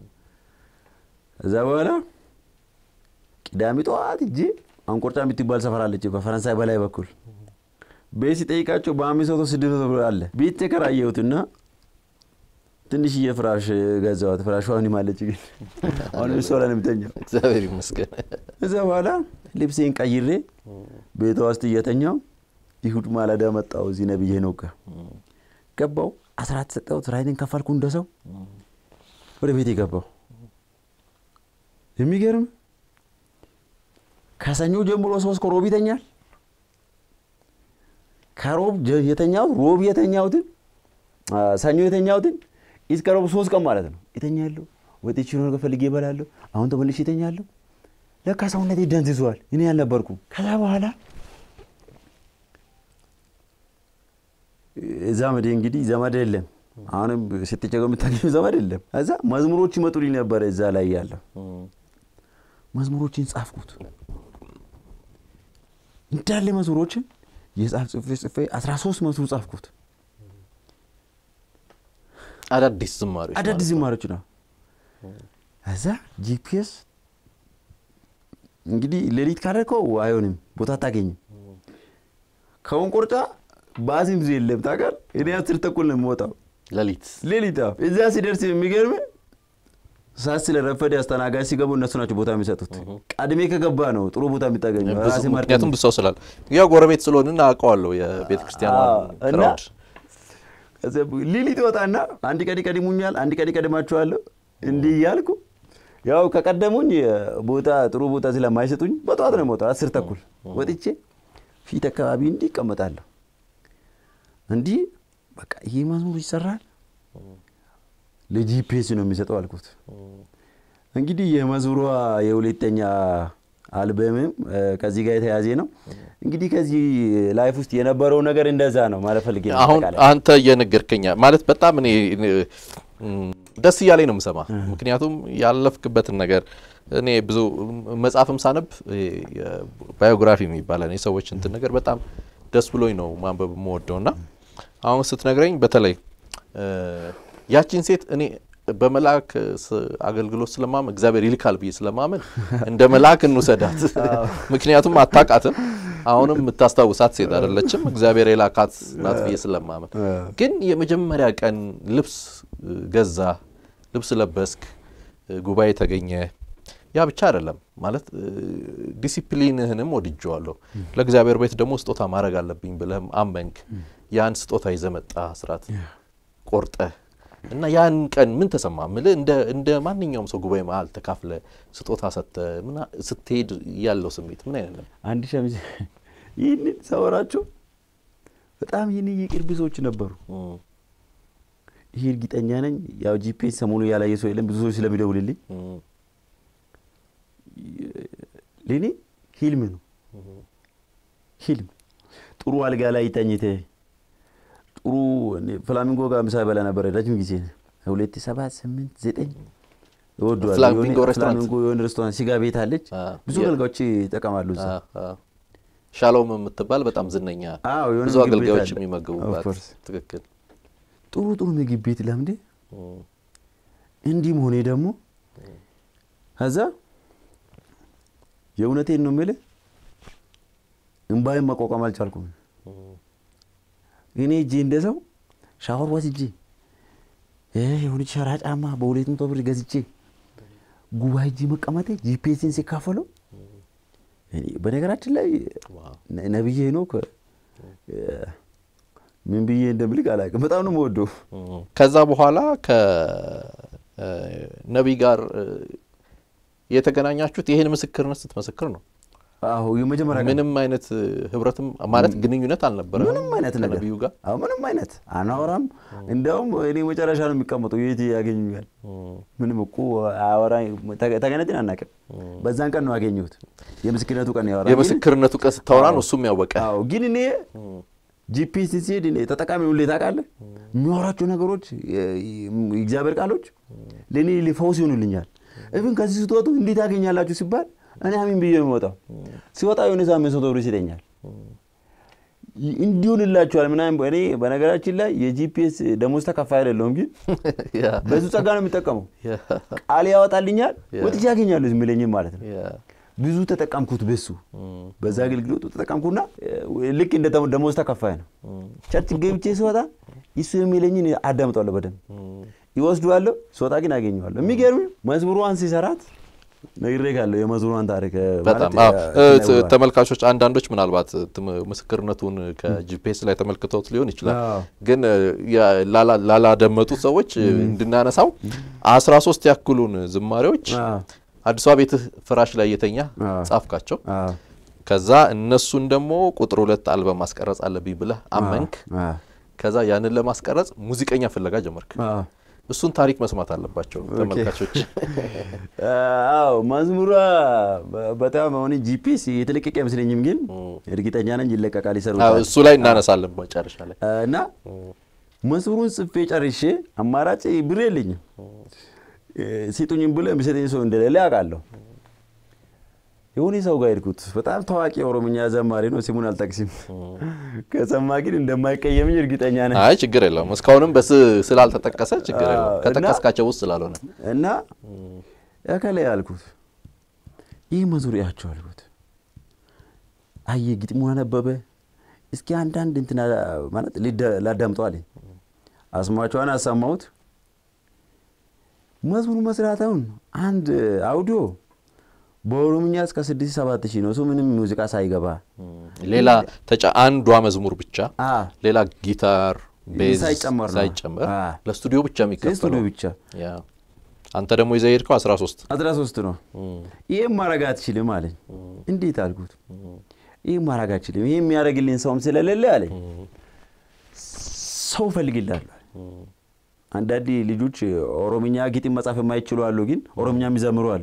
እዛ በኋላ ቅዳሜ ጠዋት እጂ አንቆርጫ የምትባል ሰፈር አለች በፈረንሳይ በላይ በኩል ቤት ጠይቃቸው በአምስት መቶ ስድስት መቶ ብር አለ ቤት ተከራየሁትና ትንሽ የፍራሽ ገዛሁት ፍራሿን ይማለች ግን አሁን ሶላን የምተኛው እግዚአብሔር ይመስገን እዛ በኋላ ልብሴን ቀይሬ ቤቷ ውስጥ እየተኛው ይሁድ ማለዳ መጣው እዚህ ነብዬ ነው ጋር ገባው አስራት ሰጠው ራይድን ከፈልኩ እንደሰው ወደ ቤቴ ገባው የሚገርም ከሰኞ ጀምሮ ሶስት ኮሮብ ይተኛል ከሮብ የተኛው ሮብ የተኛውት ሰኞ የተኛውት እስከሮብ ሶስት ቀን ማለት ነው ይተኛሉ ወጥቼ ነው ከፈልጌ ይበላሉ አሁን ተመልሼ ይተኛሉ ለካ ሰውነቴ ደንዝዟል እኔ ያልነበርኩ ከዛ በኋላ ዘመድ እንግዲህ ዘመድ የለም አሁንም ስትጨገው የምታገኙ ዘመድ የለም እዛ መዝሙሮች ይመጡልኝ ነበር እዛ ላይ ያለው መዝሙሮችን ጻፍኩት እንዳለ መዝሙሮችን የጻፍ ጽፌ ጽፌ አስራ ሶስት መዝሙር ጻፍኩት አዳዲስ ዝማሬዎች አዳዲስ ዝማሬዎች ነው አዛ ጂፒኤስ እንግዲህ ሌሊት ካደረከው አይሆንም ቦታ ታገኝ ከወንቆርጫ ባዚም ዙ የለም ታውቃል እኔ አስር ተኩል ነው የምወጣው ሌሊት ሌሊት እዛ ሲደርስ የሚገርም ሳስ ስለረፈደ አስተናጋጅ ሲገቡ እነሱ ናቸው ቦታ የሚሰጡት ቀድሜ ከገባ ነው ጥሩ ቦታ የሚታገኘው ራሴ ማርኬት ምክንያቱም ብዙ ሰው ስላል ያው ጎረቤት ስለሆነና አውቀዋለሁ የቤተ ክርስቲያኗን ክራውድ ሌሊት ወጣና አንድ ቀን ይቀድሙኛል አንድ ቀን ይቀድማቸዋለሁ እንዲህ ያልኩ ያው ከቀደሙኝ ቦታ ጥሩ ቦታ ስለማይሰጡኝ በጧት ነው የምወጣው አስር ተኩል ወጥቼ ፊት አካባቢ እንዲህ እቀመጣለሁ እንዲህ በቃ ይሄ መዝሙር ይሰራል ለጂፒኤስ ነው የሚሰጠው አልኩት እንግዲህ የመዝሙሯ የሁለተኛ አልበም ከዚህ ጋር የተያዘ ነው እንግዲህ ከዚህ ላይፍ ውስጥ የነበረው ነገር እንደዛ ነው ማለት ፈልጌ ነው አሁን አንተ የነገርከኛ ማለት በጣም እኔ ደስ ይያለኝ ነው የምሰማ ምክንያቱም ያለፍክበትን ነገር እኔ ብዙ መጻፍም ሳነብ ባዮግራፊ የሚባለው ነው ሰዎች እንትን ነገር በጣም ደስ ብሎኝ ነው ማንበብ የምወደውና አሁን ስትነግረኝ በተለይ ያቺን ሴት እኔ በመላክ አገልግሎት ስለማመን እግዚአብሔር ይልካል ብዬ ስለማመን እንደ መላክ እንውሰዳት ምክንያቱም አታቃተም አሁንም የምታስታውሳት ሴት አይደለችም እግዚአብሔር የላካት ናት ብዬ ስለማመን ግን የመጀመሪያ ቀን ልብስ ገዛ ልብስ ለበስክ ጉባኤ ተገኘ ያ ብቻ አይደለም ማለት ዲሲፕሊንህንም ወድጄዋለሁ ለእግዚአብሔር ቤት ደግሞ ስጦታ ማድረግ አለብኝ ብለህም አመንክ ያን ስጦታ ይዘመጣ ስራት ቆርጠ እና ያን ቀን ምን ተሰማ ማለት እንደ እንደ ማንኛውም ሰው ጉባኤ መሃል ተካፍለ ስጦታ ሰጠ ምን ስትሄድ ያለው ስሜት ምን አይነት ነው አንድ ሸምዝ ይሄን ሰወራቸው በጣም ይሄን ይቅርብሶች ነበሩ ይሄ እርግጠኛ ነኝ ያው ጂፒኤስ ሰሞኑ ያላየ ሰው የለም ብዙ ሰው ስለሚደውልልኝ ለኔ ሂልም ነው ሂልም ጥሩ አልጋ ላይ ተኝተ ጥሩ ፍላሚንጎ ጋር ምሳ በላ ነበር ረጅም ጊዜ ሁለት ሺህ ሰባት ስምንት ዘጠኝ ወዶ ፍላሚንጎ ሬስቶራንት የሆነ ሬስቶራንት ሲጋ ቤት አለች ብዙ አልጋዎች ተቀማሉ እዛ ሻሎም የምትባል በጣም ዝነኛ ብዙ አገልጋዮች የሚመገቡባት ትክክል ጥሩ ጥሩ ምግብ ቤት ለምደ እንዲም ሆነ ደግሞ ከዛ የእውነቴን ነው ማለት እንባይ መቆቀም አልቻልኩም እኔ እጄ እንደሰው ሻወር ወስጄ እ የሆነ ሸራጫማ በሁለት መቶ ብር ገዝቼ ጉባኤ ጂ መቀመጤ ጂፒኤስን ሲካፈለው እኔ በነገራችን ላይ ነብዬ ነው ምን ብዬ እንደምልክ አላውቅም በጣም ነው የምወደው ከዛ በኋላ ከነብይ ጋር የተገናኛችሁት ይሄን ምስክርነት ስትመሰክር ነው አዎ የመጀመሪያ ምንም አይነት ህብረትም ማለት ግንኙነት አልነበረም ምንም አይነት ነገር ነብዩ ጋር አዎ ምንም አይነት አናወራም እንደውም እኔ መጨረሻ ነው የሚቀመጠው የት ያገኙኛል ምንም እኮ አወራ ተገናኝተን አናውቅም በዛን ቀን ነው ያገኙት የምስክርነቱ ቀን ያወራ የምስክርነቱ ቀን ስታወራ ነው እሱም ያወቀ አዎ ግን እኔ ጂፒኤስ ሲሄድ እኔ ተጠቃሚው ሁሉ ታውቃለህ የሚያወራቸው ነገሮች እግዚአብሔር ቃሎች ለኔ ሊፈውስ ይሆኑልኛል even ከዚህ ስትወጡ እንዴት ያገኛላችሁ ሲባል እኔ አሚን ብዬ ነው ወጣው ሲወጣ የሆነ ሳምንት ሰው ተብሎ ይሰጠኛል እንዲውልላችኋል ምናምን እኔ በነገራችን ላይ የጂፒኤስ ደሞዝ ተከፋይ አይደለም ግን በዙ ጸጋ ነው የሚጠቀመው ቃል ያወጣልኛል ወጥቼ ያገኛለሁ ዝምለኝ ማለት ነው ብዙ ተጠቀምኩት በሱ በዛ አገልግሎት ተጠቀምኩና ልክ እንደ ደሞዝ ተከፋይ ነው ቸርች ገብቼ ሲወጣ ይሱ የሚለኝን አዳምጣለሁ በደንብ ይወስዱዋለሁ ሶታ ግን አገኘዋለሁ የሚገርም መዝሙሩን ሲሰራት ነግሬካለሁ የመዝሙሩን ታሪክ በጣም ተመልካቾች አንዳንዶች ምናልባት ምስክርነቱን ከጂፒኤስ ላይ ተመልክተውት ሊሆን ይችላል ግን ላላ ደመጡት ሰዎች እንድናነሳው አስራ ሶስት ያክሉን ዝማሬዎች አዲስ አበባ ቤት ፍራሽ ላይ የተኛ ጻፍካቸው ከዛ እነሱን ደግሞ ቁጥር ሁለት አልበም ማስቀረጽ አለብኝ ብለህ አመንክ ከዛ ያንን ለማስቀረጽ ሙዚቀኛ ፍለጋ ጀመርክ እሱን ታሪክ መስማት አለባቸው ተመልካቾች አዎ መዝሙራ በጣም አሁን ጂፒኤስ የተለቀቀ መስለኝም ግን እርግጠኛ ነኝ ይለቀቃል ይሰሩታል አዎ እሱ ላይ እናነሳለን መጨረሻ ላይ እና መዝሙሩን ጽፌ ጨርሼ አማራጭ ብር የለኝም ሲጡኝም ብለ ምሰጠኝ ሰው እንደሌለ ያውቃለሁ የሆነ ሰው ጋር ሄድኩት በጣም ታዋቂ ኦሮምኛ ዘማሪ ነው ስሙን አልጠቅስም ከሰማ ግን እንደማይቀየምኝ እርግጠኛ ነኝ አይ ችግር የለውም እስካሁንም በስ ስላልተጠቀሰ ችግር የለውም ከተጠቀስካቸው ውስጥ ስላልሆነ እና ያከለ ያልኩት ይህ መዝሙሪያቸው አልኩት አየ ግጥሙን አነበበ እስኪ አንዳንድ እንትና ማለት ላዳምጠው አለኝ አስማቸውን አሰማሁት መዝሙሩ መስራታውን አንድ አውዲዮ በኦሮምኛ እስከ ስድስት ሰባት ሺህ ነው ሶ ምንም ሙዚቃ ሳይገባ ሌላ ተጫ አንዷ መዝሙር ብቻ ሌላ ጊታር ቤዝ ሳይጨመር ለስቱዲዮ ብቻ የሚከፈለው ለስቱዲዮ ብቻ ያ አንተ ደግሞ ይዘህ ሄድከው አስራ ሶስት አስራ ሶስት ነው ይሄን ማረጋት አትችልም አለኝ እንዴት አልኩት ይሄን ማረጋት አትችልም ይሄን የሚያረግልኝ ሰውም ስለሌለ አለኝ ሰው ፈልግልሃለሁ አንዳንድ ልጆች ኦሮምኛ ግጥም መጻፍ የማይችሉ አሉ ግን ኦሮምኛ የሚዘምሩ አሉ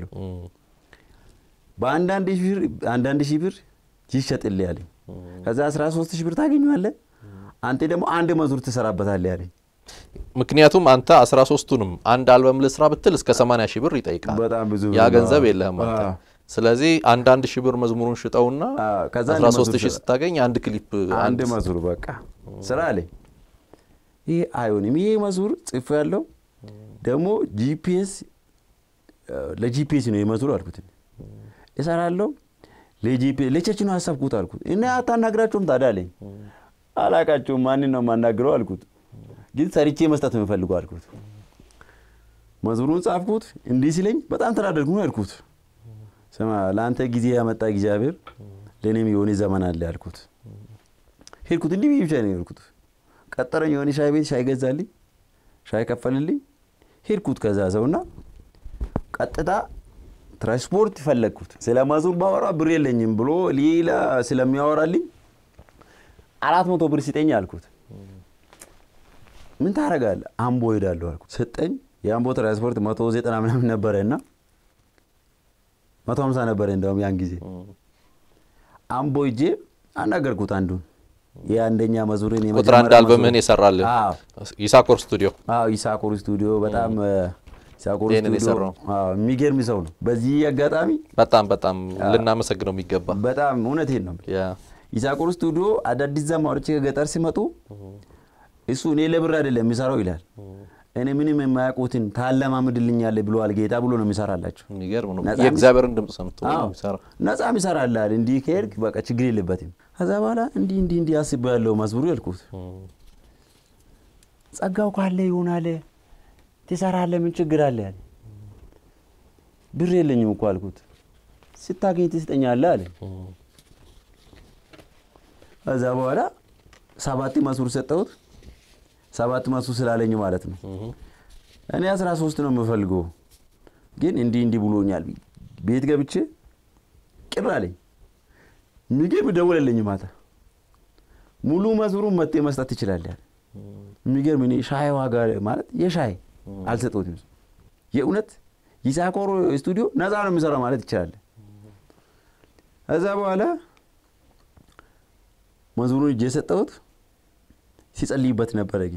በአንዳንድ ሺህ አንዳንድ ሺህ ብር ይሸጥልኝ አለኝ ከዛ አስራ ሶስት ሺህ ብር ታገኛለህ አንተ ደግሞ አንድ መዝሙር ትሰራበታለህ አለኝ ምክንያቱም አንተ አስራ ሶስቱንም አንድ አልበም ለስራ ብትል እስከ ሰማንያ ሺህ ብር ይጠይቃል በጣም ብዙ ያ ገንዘብ የለህም አንተ ስለዚህ አንድ አንድ ሺህ ብር መዝሙሩን ሽጠውና ከዛ አስራ ሶስት ሺህ ስታገኝ አንድ ክሊፕ አንድ መዝሙር በቃ ስራ አለኝ ይሄ አይሆንም ይሄ መዝሙር ጽፎ ያለው ደግሞ ጂፒኤስ ለጂፒኤስ ነው የመዝሙር አልኩት እሰራለሁ ለጂፒኤስ ለቸች ነው አሰብኩት አልኩት እና አታናግራቸውም ታዲያ አለኝ አላቃቸው ማን ነው ማናግረው አልኩት ግን ሰርቼ መስጠት ነው የምፈልገው አልኩት መዝሙሩን ጻፍኩት እንዲህ ሲለኝ በጣም ተናደድኩ ነው አልኩት ሰማ ላንተ ጊዜ ያመጣ እግዚአብሔር ለኔም የሆነ ዘመን አለ አልኩት ሄድኩት እንዲህ ብቻ ነው ያልኩት ቀጠረኝ የሆነ ሻይ ቤት ሻይ ገዛልኝ ሻይ ከፈልልኝ ሄድኩት ከዛ ሰውና ቀጥታ ትራንስፖርት ፈለግኩት ስለማዙር ባወራ ብር የለኝም ብሎ ሌላ ስለሚያወራልኝ አራት መቶ ብር ሲጠኝ አልኩት ምን ታረጋለህ አምቦ ሄዳለሁ አልኩት ሰጠኝ የአምቦ ትራንስፖርት መቶ ዘጠና ምናምን ነበርና መቶ ሃምሳ ነበር እንደውም ያን ጊዜ አምቦ ሂጄ አናገርኩት አንዱን የአንደኛ መዝሙርን የመጀመሪያ ቁጥር አንድ አልበምህን ይሰራልህ ኢሳኮር ስቱዲዮ አዎ ኢሳኮር ስቱዲዮ በጣም ኢሳኮር ስቱዲዮ አዎ የሚገርም ሰው ነው በዚህ አጋጣሚ በጣም በጣም ልናመሰግነው የሚገባ በጣም እውነቴን ነው ያ ኢሳኮር ስቱዲዮ አዳዲስ ዘማሪዎች ከገጠር ሲመጡ እሱ እኔ ለብር አይደለም የሚሰራው ይላል እኔ ምንም የማያውቁትን ታለማምድልኛል ብሎ አልጌታ ብሎ ነው የሚሰራላችሁ የሚገርም ነው የእግዚአብሔርን ድምጽ ሰምቶ ነው የሚሰራው ነፃም ይሰራላል እንዲህ ከሄድክ በቃ ችግር የለበትም ከዛ በኋላ እንዲህ እንዲህ እንዲህ አስብ ያለው መዝሙሩ ያልኩት ጸጋው ካለ ይሆናል ትሰራለህ ምን ችግር አለ ያለ ብር የለኝም እኮ አልኩት ስታገኝ ትስጠኛለህ አለ ከዛ በኋላ ሰባት መዝሙር ሰጠሁት ሰባት መዝሙር ስላለኝ ማለት ነው እኔ አስራ ሶስት ነው የምፈልገው ግን እንዲህ እንዲህ ብሎኛል ቤት ገብቼ ቅር አለኝ ሚገርም ደወለልኝ ማታ ሙሉ መዝሙሩን መጥቶ መስጠት ይችላል ያለ ሚገርም እኔ ሻይ ዋጋ ማለት የሻይ አልሰጠውትም የእውነት ኢሳኮር ስቱዲዮ ነፃ ነው የሚሰራው ማለት ይችላል ከዛ በኋላ መዝሙሩን እጄ ሰጠሁት ሲጸልይበት ነበር ግን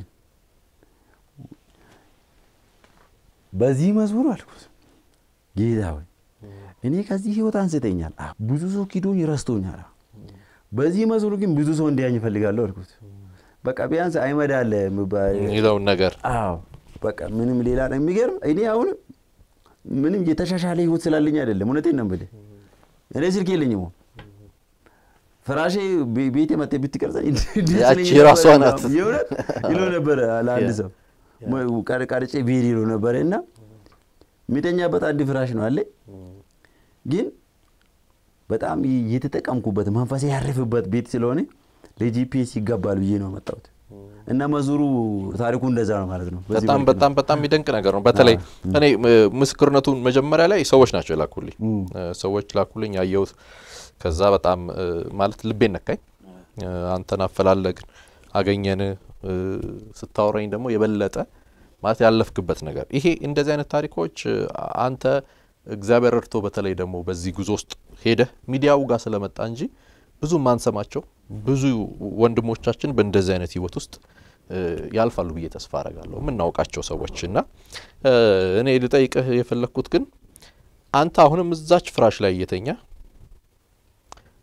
በዚህ መዝሙር አልኩት ጌታ ሆይ እኔ ከዚህ ህይወት አንስተኛል ብዙ ሰው ኪዶኝ ረስቶኛል በዚህ መዝሙር ግን ብዙ ሰው እንዲያኝ ፈልጋለሁ አልኩት በቃ ቢያንስ አይመዳለ ይለው ነገር አዎ በቃ ምንም ሌላ ነው የሚገርም እኔ አሁን ምንም የተሻሻለ ህይወት ስላለኝ አይደለም እውነቴን ነው የምልህ እኔ ስልክ የለኝም ፍራሼ ቤቴ መጥቶ ብትቀርጸኝ ያቺ ራሷ ናት ይውረት ይሎ ነበር ለአንድ ሰው ቀርቀርጬ ቪዲዮ ነበርና ሚተኛበት አንድ ፍራሽ ነው አለ ግን በጣም እየተጠቀምኩበት መንፈሴ ያረፈበት ቤት ስለሆነ ለጂፒኤስ ይገባል ብዬ ነው መጣሁት እና መዝሙሩ ታሪኩ እንደዛ ነው ማለት ነው በጣም በጣም በጣም ይደንቅ ነገር ነው በተለይ እኔ ምስክርነቱን መጀመሪያ ላይ ሰዎች ናቸው ላኩልኝ ሰዎች ላኩልኝ ያየሁት ከዛ በጣም ማለት ልቤን ነካኝ አንተን አፈላለግን አገኘን ስታወራኝ ደግሞ የበለጠ ማለት ያለፍክበት ነገር ይሄ እንደዚህ አይነት ታሪኮች አንተ እግዚአብሔር ረድቶ በተለይ ደግሞ በዚህ ጉዞ ውስጥ ሄደ ሚዲያው ጋር ስለመጣ እንጂ ብዙ ማንሰማቸው ብዙ ወንድሞቻችን በእንደዚህ አይነት ህይወት ውስጥ ያልፋሉ ብዬ ተስፋ አደርጋለሁ ምናውቃቸው ሰዎችና እኔ ልጠይቅህ የፈለኩት ግን አንተ አሁንም እዛች ፍራሽ ላይ እየተኛ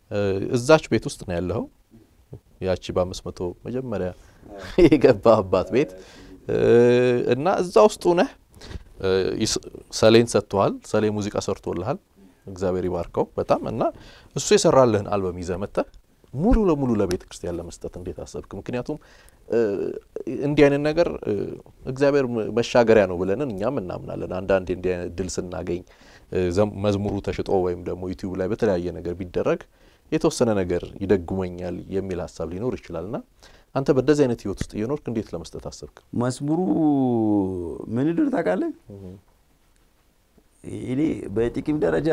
እዛች ቤት ውስጥ ነው ያለው ያቺ በአምስት መቶ መጀመሪያ የገባህባት ቤት እና እዛ ውስጥ ሆነህ ሰሌን ሰጥቷል ሰሌ ሙዚቃ ሰርቶልሃል እግዚአብሔር ይባርከው በጣም እና እሱ የሰራልህን አልበም ይዘህ መጥተህ ሙሉ ለሙሉ ለቤተ ክርስቲያን ለመስጠት እንዴት አሰብክ ምክንያቱም እንዲህ አይነት ነገር እግዚአብሔር መሻገሪያ ነው ብለን እኛም እናምናለን አንዳንዴ እንዲህ አይነት ድል ስናገኝ መዝሙሩ ተሽጦ ወይም ደግሞ ዩቲዩብ ላይ በተለያየ ነገር ቢደረግ የተወሰነ ነገር ይደግመኛል የሚል ሐሳብ ሊኖር ይችላልና አንተ በደዚህ አይነት ህይወት ውስጥ እየኖርክ እንዴት ለመስጠት አሰብክ መስሙሩ ምን ይደር ታውቃለህ እኔ በጥቂም ደረጃ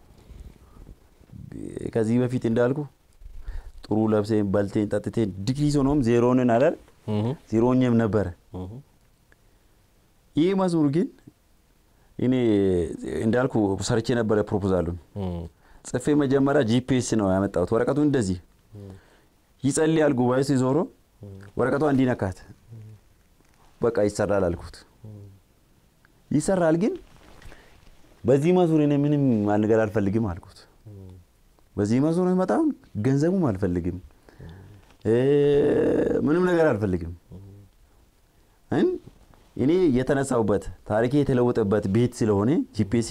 ከዚህ በፊት እንዳልኩ ጥሩ ለብሰን ባልቴን ጠጥተን ዲግሪ ሆኖም ዜሮ ነን አይደል ዜሮኛም ነበር ይሄ መስሙር ግን እኔ እንዳልኩ ሰርቼ ነበር ፕሮፖዛሉን ጽፌ መጀመሪያ ጂፒኤስ ነው ያመጣሁት ወረቀቱ እንደዚህ ይጸልያል ጉባኤ ሲዞሮ ወረቀቱ እንዲነካት በቃ ይሰራል አልኩት ይሰራል ግን በዚህ መስሙር እኔ ምንም ነገር አልፈልግም አልኩት በዚህ መስሙር መጣው ገንዘቡም አልፈልግም እ ምንም ነገር አልፈልግም እን እኔ የተነሳውበት ታሪኬ የተለወጠበት ቤት ስለሆነ ጂፒኤስ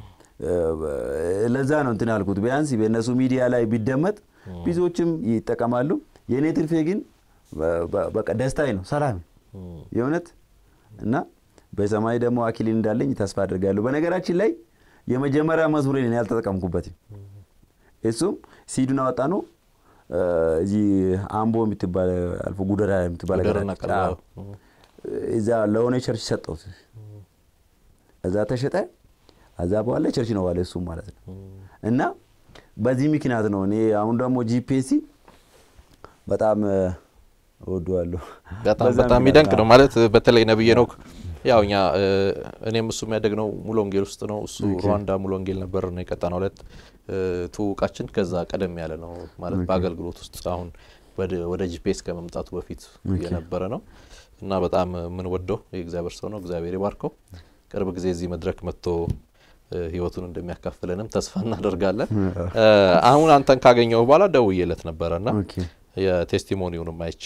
ለዛ ነው እንትን አልኩት ቢያንስ በእነሱ ሚዲያ ላይ ቢደመጥ ብዙዎችም ይተቀማሉ የኔ ትርፌ ግን በቃ ደስታዬ ነው ሰላም የሆነት እና በሰማይ ደግሞ አኪሊን እንዳለኝ ተስፋ አድርጋለሁ በነገራችን ላይ የመጀመሪያ መስሙሬን እኔ ያልተጠቀምኩበት እሱም ሲዱና ወጣ ነው እዚ አምቦ የምትባል አልፎ ጉደራ የምትባል ገራና እዛ ለሆነ ቸርች ሰጠሁት እዛ ተሸጠ አዛ በኋላ ቸርች ነው ዋለ እሱ ማለት ነው እና በዚህ ምክንያት ነው እኔ አሁን ደግሞ ጂፒኤስ በጣም ወዷለሁ በጣም በጣም ይደንቅ ነው ማለት በተለይ ነብይ ነው ያውኛ እኔም እሱ የሚያደግነው ሙሉ ወንጌል ውስጥ ነው እሱ ሩዋንዳ ሙሉ ወንጌል ነበር ነው የቀጣናው ሁለት ተውቃችን ከዛ ቀደም ያለ ነው ማለት በአገልግሎት ውስጥ አሁን ወደ ወደ ጂፒኤስ ከመምጣቱ በፊት የነበረ ነው እና በጣም ምን ወደው የእግዚአብሔር ሰው ነው እግዚአብሔር ይባርከው ቅርብ ጊዜ እዚህ መድረክ መጥቶ ህይወቱን እንደሚያካፍለንም ተስፋ እናደርጋለን አሁን አንተን ካገኘው በኋላ ደውዬለት ነበርና የቴስቲሞኒውን ማይቼ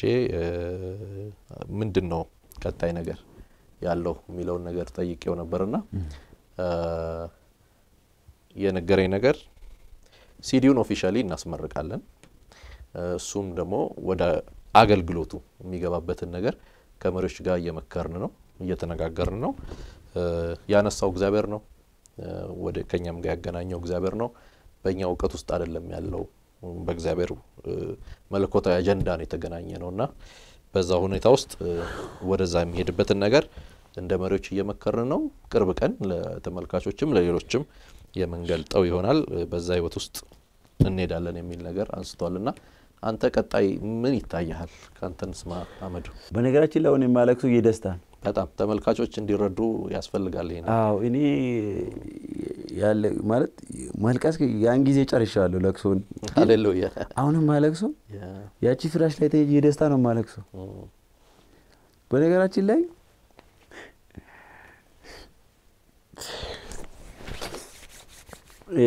ምንድነው ቀጣይ ነገር ያለው ሚለው ነገር ጠይቄው ነበርና የነገረኝ ነገር ሲዲውን ኦፊሻሊ እናስመርቃለን እሱም ደግሞ ወደ አገልግሎቱ የሚገባበትን ነገር ከመሪዎች ጋር እየመከርን ነው እየተነጋገርን ነው ያነሳው እግዚአብሔር ነው ወደ ከኛም ጋር ያገናኘው እግዚአብሔር ነው በእኛ ዕውቀት ውስጥ አይደለም ያለው በእግዚአብሔር መለኮታዊ አጀንዳ ነው የተገናኘ ነውና በዛ ሁኔታ ውስጥ ወደዛ የሚሄድበትን ነገር እንደ መሪዎች እየመከርን ነው ቅርብ ቀን ለተመልካቾችም ለሌሎችም የመንገልጠው ይሆናል በዛ ህይወት ውስጥ እንሄዳለን የሚል ነገር አንስቷልና አንተ ቀጣይ ምን ይታያል ካንተንስማ አመዱ በነገራችን ላይ ወኔ ማለክሱ የደስታ በጣም ተመልካቾች እንዲረዱ ያስፈልጋል ይሄን አዎ እኔ ያለ ማለት ማልቀስ ያን ጊዜ ጨርሻለሁ ለክሶን ሃሌሉያ አሁንም ማለክሱ ያቺ ፍራሽ ላይ ተይ የደስታ ነው ማለክሱ በነገራችን ላይ እ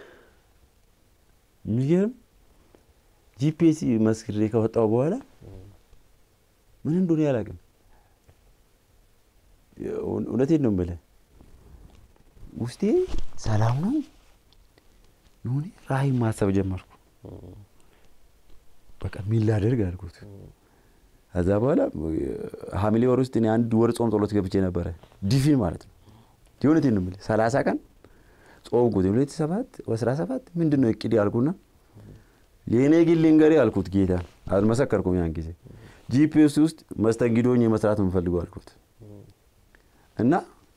ሚገርም ጂፒኤስ መስክሬ ከወጣው በኋላ ምን እንደሆነ ያላቀም እውነቴን ነው የምልህ ውስጤ ሰላም ነው ይሁን ራይ ማሰብ ጀመርኩ በቃ ምን ላደርግ አልኩት አዛ በኋላ ሐምሌ ወር ውስጥ እኔ አንድ ወር ጾም ጸሎት ገብቼ ነበር ዲፊ ማለት ነው እውነቴን ነው የምልህ ሰላሳ ቀን ጾም ጉድ ሁለት ሺህ ሰባት አስራ ሰባት ምንድነው እቅድ ያልኩና ለኔ ግን ልንገር ያልኩት ጌታ አልመሰከርኩም ያን ጊዜ ጂፒኤስ ውስጥ መስተንግዶኝ መስራት የምፈልገው አልኩት እና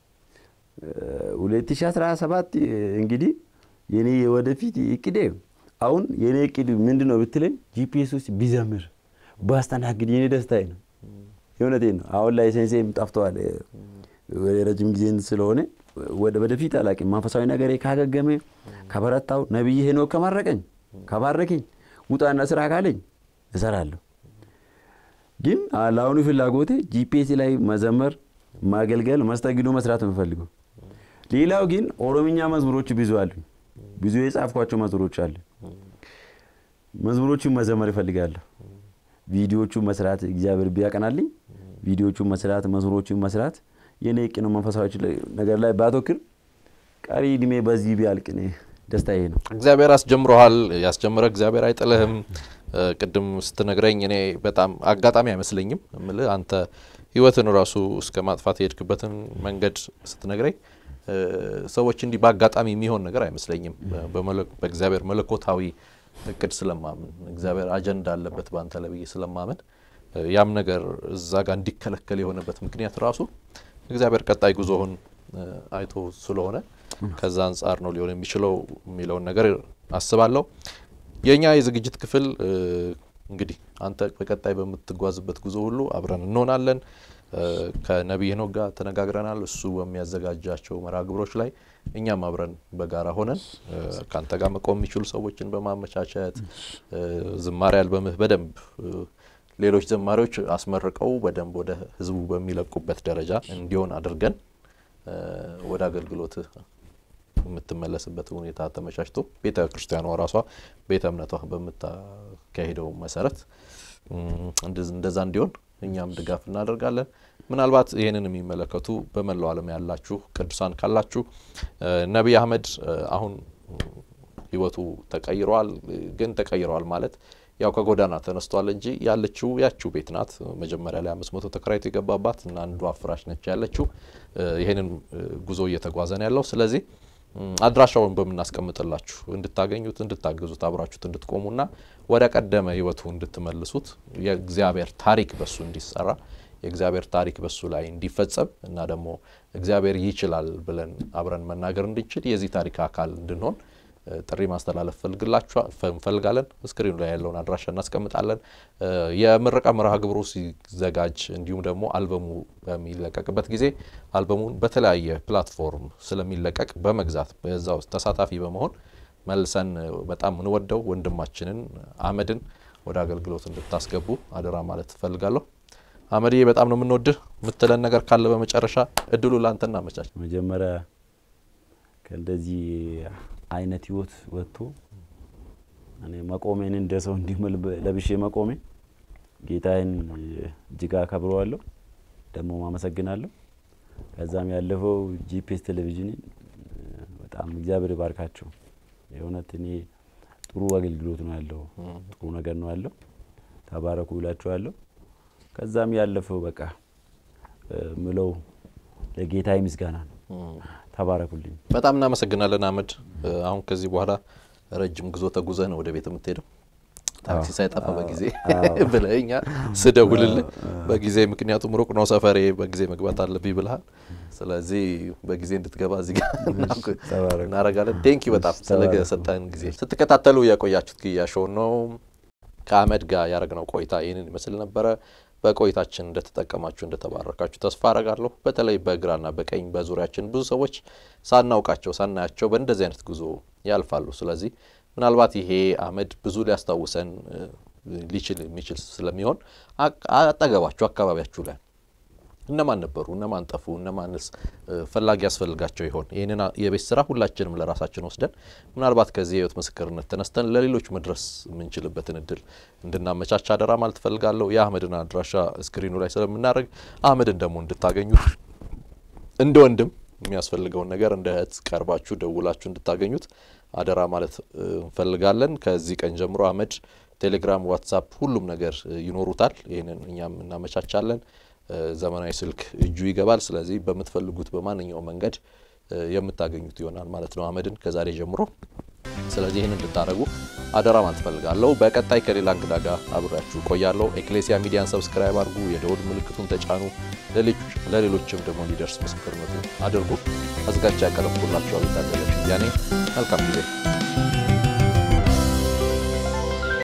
ሁለት ሺህ አስራ ሰባት እንግዲህ የኔ ወደፊት እቅዴ አሁን የኔ እቅድ ምንድነው ብትለኝ ጂፒኤስ ውስጥ ቢዘምር ባስተናግድ የኔ ደስታዬ ነው የሆነቴን ነው አሁን ላይ ሴንሴም ጠፍቷል ረጅም ጊዜ ስለሆነ ወደ ወደፊት አላቂ መንፈሳዊ ነገር ካገገመ ከበረታው ነብይ ሄኖክ ከማረቀኝ ከባረከኝ ውጣና ስራ ካለኝ እሰራለሁ ግን አላውኑ ፍላጎቴ ጂፒኤስ ላይ መዘመር ማገልገል መስተንግዶ መስራት እንፈልገው ሌላው ግን ኦሮሚኛ መዝሙሮች ብዙ አሉ ብዙ የጻፍኳቸው መዝሙሮች አሉ መዝሙሮቹን መዘመር ይፈልጋለሁ ቪዲዮቹን መስራት እግዚአብሔር ቢያቀናልኝ ቪዲዮቹን መስራት መዝሙሮቹን መስራት የኔ ቅኑ መንፈሳዊ ነገር ላይ ባተክር ቀሪ እድሜ በዚህ ቢያልቅኔ ደስታዬ ነው እግዚአብሔር አስጀምሮሃል ያስጀምረ እግዚአብሔር አይጥልህም ቅድም ስትነግረኝ እኔ በጣም አጋጣሚ አይመስለኝም እምልህ አንተ ህይወትን ራሱ እስከ ማጥፋት የሄድክበትን መንገድ ስትነግረኝ ሰዎች እንዲ በአጋጣሚ የሚሆን ነገር አይመስለኝም በእግዚአብሔር መለኮታዊ እቅድ ስለማምን እግዚአብሔር አጀንዳ አለበት ባንተ ለብዬ ስለማምን ያም ነገር እዛ ጋር እንዲከለከል የሆነበት ምክንያት ራሱ እግዚአብሔር ቀጣይ ጉዞውን አይቶ ስለሆነ ከዛ አንፃር ነው ሊሆን የሚችለው የሚለው ነገር አስባለሁ የኛ የዝግጅት ክፍል እንግዲህ አንተ በቀጣይ በመትጓዝበት ጉዞ ሁሉ አብረን እንሆናለን ከነብይ ሄኖክ ጋር ተነጋግረናል እሱ በሚያዘጋጃቸው መራግብሮች ላይ እኛም አብረን በጋራ ሆነን ካንተ ጋር መቆም የሚችሉ ሰዎችን በማመቻቸት ዝማሬ አልበምህ በደንብ ሌሎች ዘማሪዎች አስመርቀው በደንብ ወደ ህዝቡ በሚለቁበት ደረጃ እንዲሆን አድርገን ወደ አገልግሎት የምትመለስበት ሁኔታ ተመቻችቶ ቤተ ክርስቲያኗ ራሷ ቤተ እምነቷ በመታካሄደው መሰረት እንደዛ እንዲሆን እኛም ድጋፍ እናደርጋለን ምናልባት ይሄንን የሚመለከቱ በመላው ዓለም ያላችሁ ቅዱሳን ካላችሁ ነብይ አህመድ አሁን ህይወቱ ተቀይሯል ግን ተቀይሯል ማለት ያው ከጎዳና ተነስቷል እንጂ ያለችው ያቺው ቤት ናት መጀመሪያ ላይ አምስት መቶ ተከራይቶ የገባባት እና አንዱ አፍራሽ ነች ያለችው ይሄንን ጉዞ እየተጓዘ ነው ያለው ስለዚህ አድራሻውን በመናስቀምጥላችሁ እንድታገኙት እንድታገዙት አብራችሁት እንድትቆሙና ወደ ቀደመ ህይወቱ እንድትመልሱት የእግዚአብሔር ታሪክ በሱ እንዲሰራ የእግዚአብሔር ታሪክ በሱ ላይ እንዲፈጸም እና ደግሞ እግዚአብሔር ይችላል ብለን አብረን መናገር እንድንችል የዚህ ታሪክ አካል እንድንሆን ጥሪ ማስተላለፍ ፈልግላችሁ ፈልጋለን ስክሪኑ ላይ ያለውን አድራሻ እናስቀምጣለን የምረቃ መርሃ ግብሩ ሲዘጋጅ እንዲሁም ደግሞ አልበሙ በሚለቀቅበት ጊዜ አልበሙን በተለያየ ፕላትፎርም ስለሚለቀቅ በመግዛት በዛው ተሳታፊ በመሆን መልሰን በጣም እንወደው ወንድማችንን አህመድን ወደ አገልግሎት እንድታስገቡ አደራ ማለት ፈልጋለሁ አህመድዬ በጣም ነው የምንወድህ ምትለን ነገር ካለ በመጨረሻ እድሉ ላንተና መቻች መጀመሪያ ከእንደዚህ አይነት ህይወት ወጥቶ እኔ መቆሜን እንደሰው እንዲመል ለብሼ መቆሜ ጌታዬን ጅጋ ከብረዋለሁ ደሞ ማመሰግናለሁ ከዛም ያለፈው ጂፒኤስ ቴሌቪዥን በጣም እግዚአብሔር ይባርካቸው የሆነት እኔ ጥሩ አገልግሎት ነው ያለው ጥሩ ነገር ነው ያለው ተባረኩ ይላችኋለሁ ከዛም ያለፈው በቃ ምለው ለጌታዬ ምስጋና ነው ተባረኩልኝ በጣም እናመሰግናለን አህመድ አሁን ከዚህ በኋላ ረጅም ጉዞ ተጉዘን ወደ ቤት የምትሄደው ታክሲ ሳይጠፋ በጊዜ ብለኛ ስደውልልህ በጊዜ ምክንያቱም ሩቅ ነው ሰፈሬ በጊዜ መግባት አለብኝ ብለሃል ስለዚህ በጊዜ እንድትገባ እዚህ ጋር እናረጋለን ቴንክ ዩ በጣም ስለገሰጣን ጊዜ ስትከታተሉ ያቆያችሁት ኪያሾው ነው ከአህመድ ጋር ያረግነው ቆይታ ይሄንን ይመስል ነበር በቆይታችን እንደተጠቀማችሁ እንደተባረካችሁ ተስፋ አረጋለሁ በተለይ በግራና በቀኝ በዙሪያችን ብዙ ሰዎች ሳናውቃቸው ሳናያቸው በእንደዚህ አይነት ጉዞ ያልፋሉ ስለዚህ ምናልባት ይሄ አህመድ ብዙ ሊያስታውሰን ሊችል የሚችል ስለሚሆን አጠገባችሁ አካባቢያችሁ ላይ እነማን ነበሩ እነማን ጠፉ እነማንስ ፈላጊ ያስፈልጋቸው ይሆን ይሄንን የቤት ስራ ሁላችንም ለራሳችን ወስደን ምናልባት ከዚህ ህይወት ምስክርነት ተነስተን ለሌሎች መድረስ ምንችልበትን እድል እንድናመቻች አደራ ማለት ፈልጋለሁ የአህመድን አድራሻ ስክሪኑ ላይ ስለምናደርግ አህመድን ደግሞ እንድታገኙት እንደ ወንድም የሚያስፈልገው ነገር እንደ እህት ቀርባችሁ ደውላችሁ እንድታገኙት አደራ ማለት ፈልጋለን ከዚህ ቀን ጀምሮ አህመድ ቴሌግራም ዋትስአፕ ሁሉም ነገር ይኖሩታል ይሄንን እኛም እናመቻቻለን ዘመናዊ ስልክ እጁ ይገባል ስለዚህ በመትፈልጉት በማንኛው መንገድ የምታገኙት ይሆናል ማለት ነው አህመድን ከዛሬ ጀምሮ ስለዚህ ይሄንን እንድታረጉ አደራ ማለት ፈልጋለሁ በቀጣይ ከሌላ እንግዳ ጋር አብራችሁ ቆያለሁ ኤክሌሲያ ሚዲያን ሰብስክራይብ አድርጉ የደወል ምልክቱን ተጫኑ ለሌሎች ለሌሎችም ደግሞ ሊደርስ ምስክርነቱ አድርጉ አዘጋጅ ያቀርብኩላችሁ አልታደለሽ ያኔ መልካም ጊዜ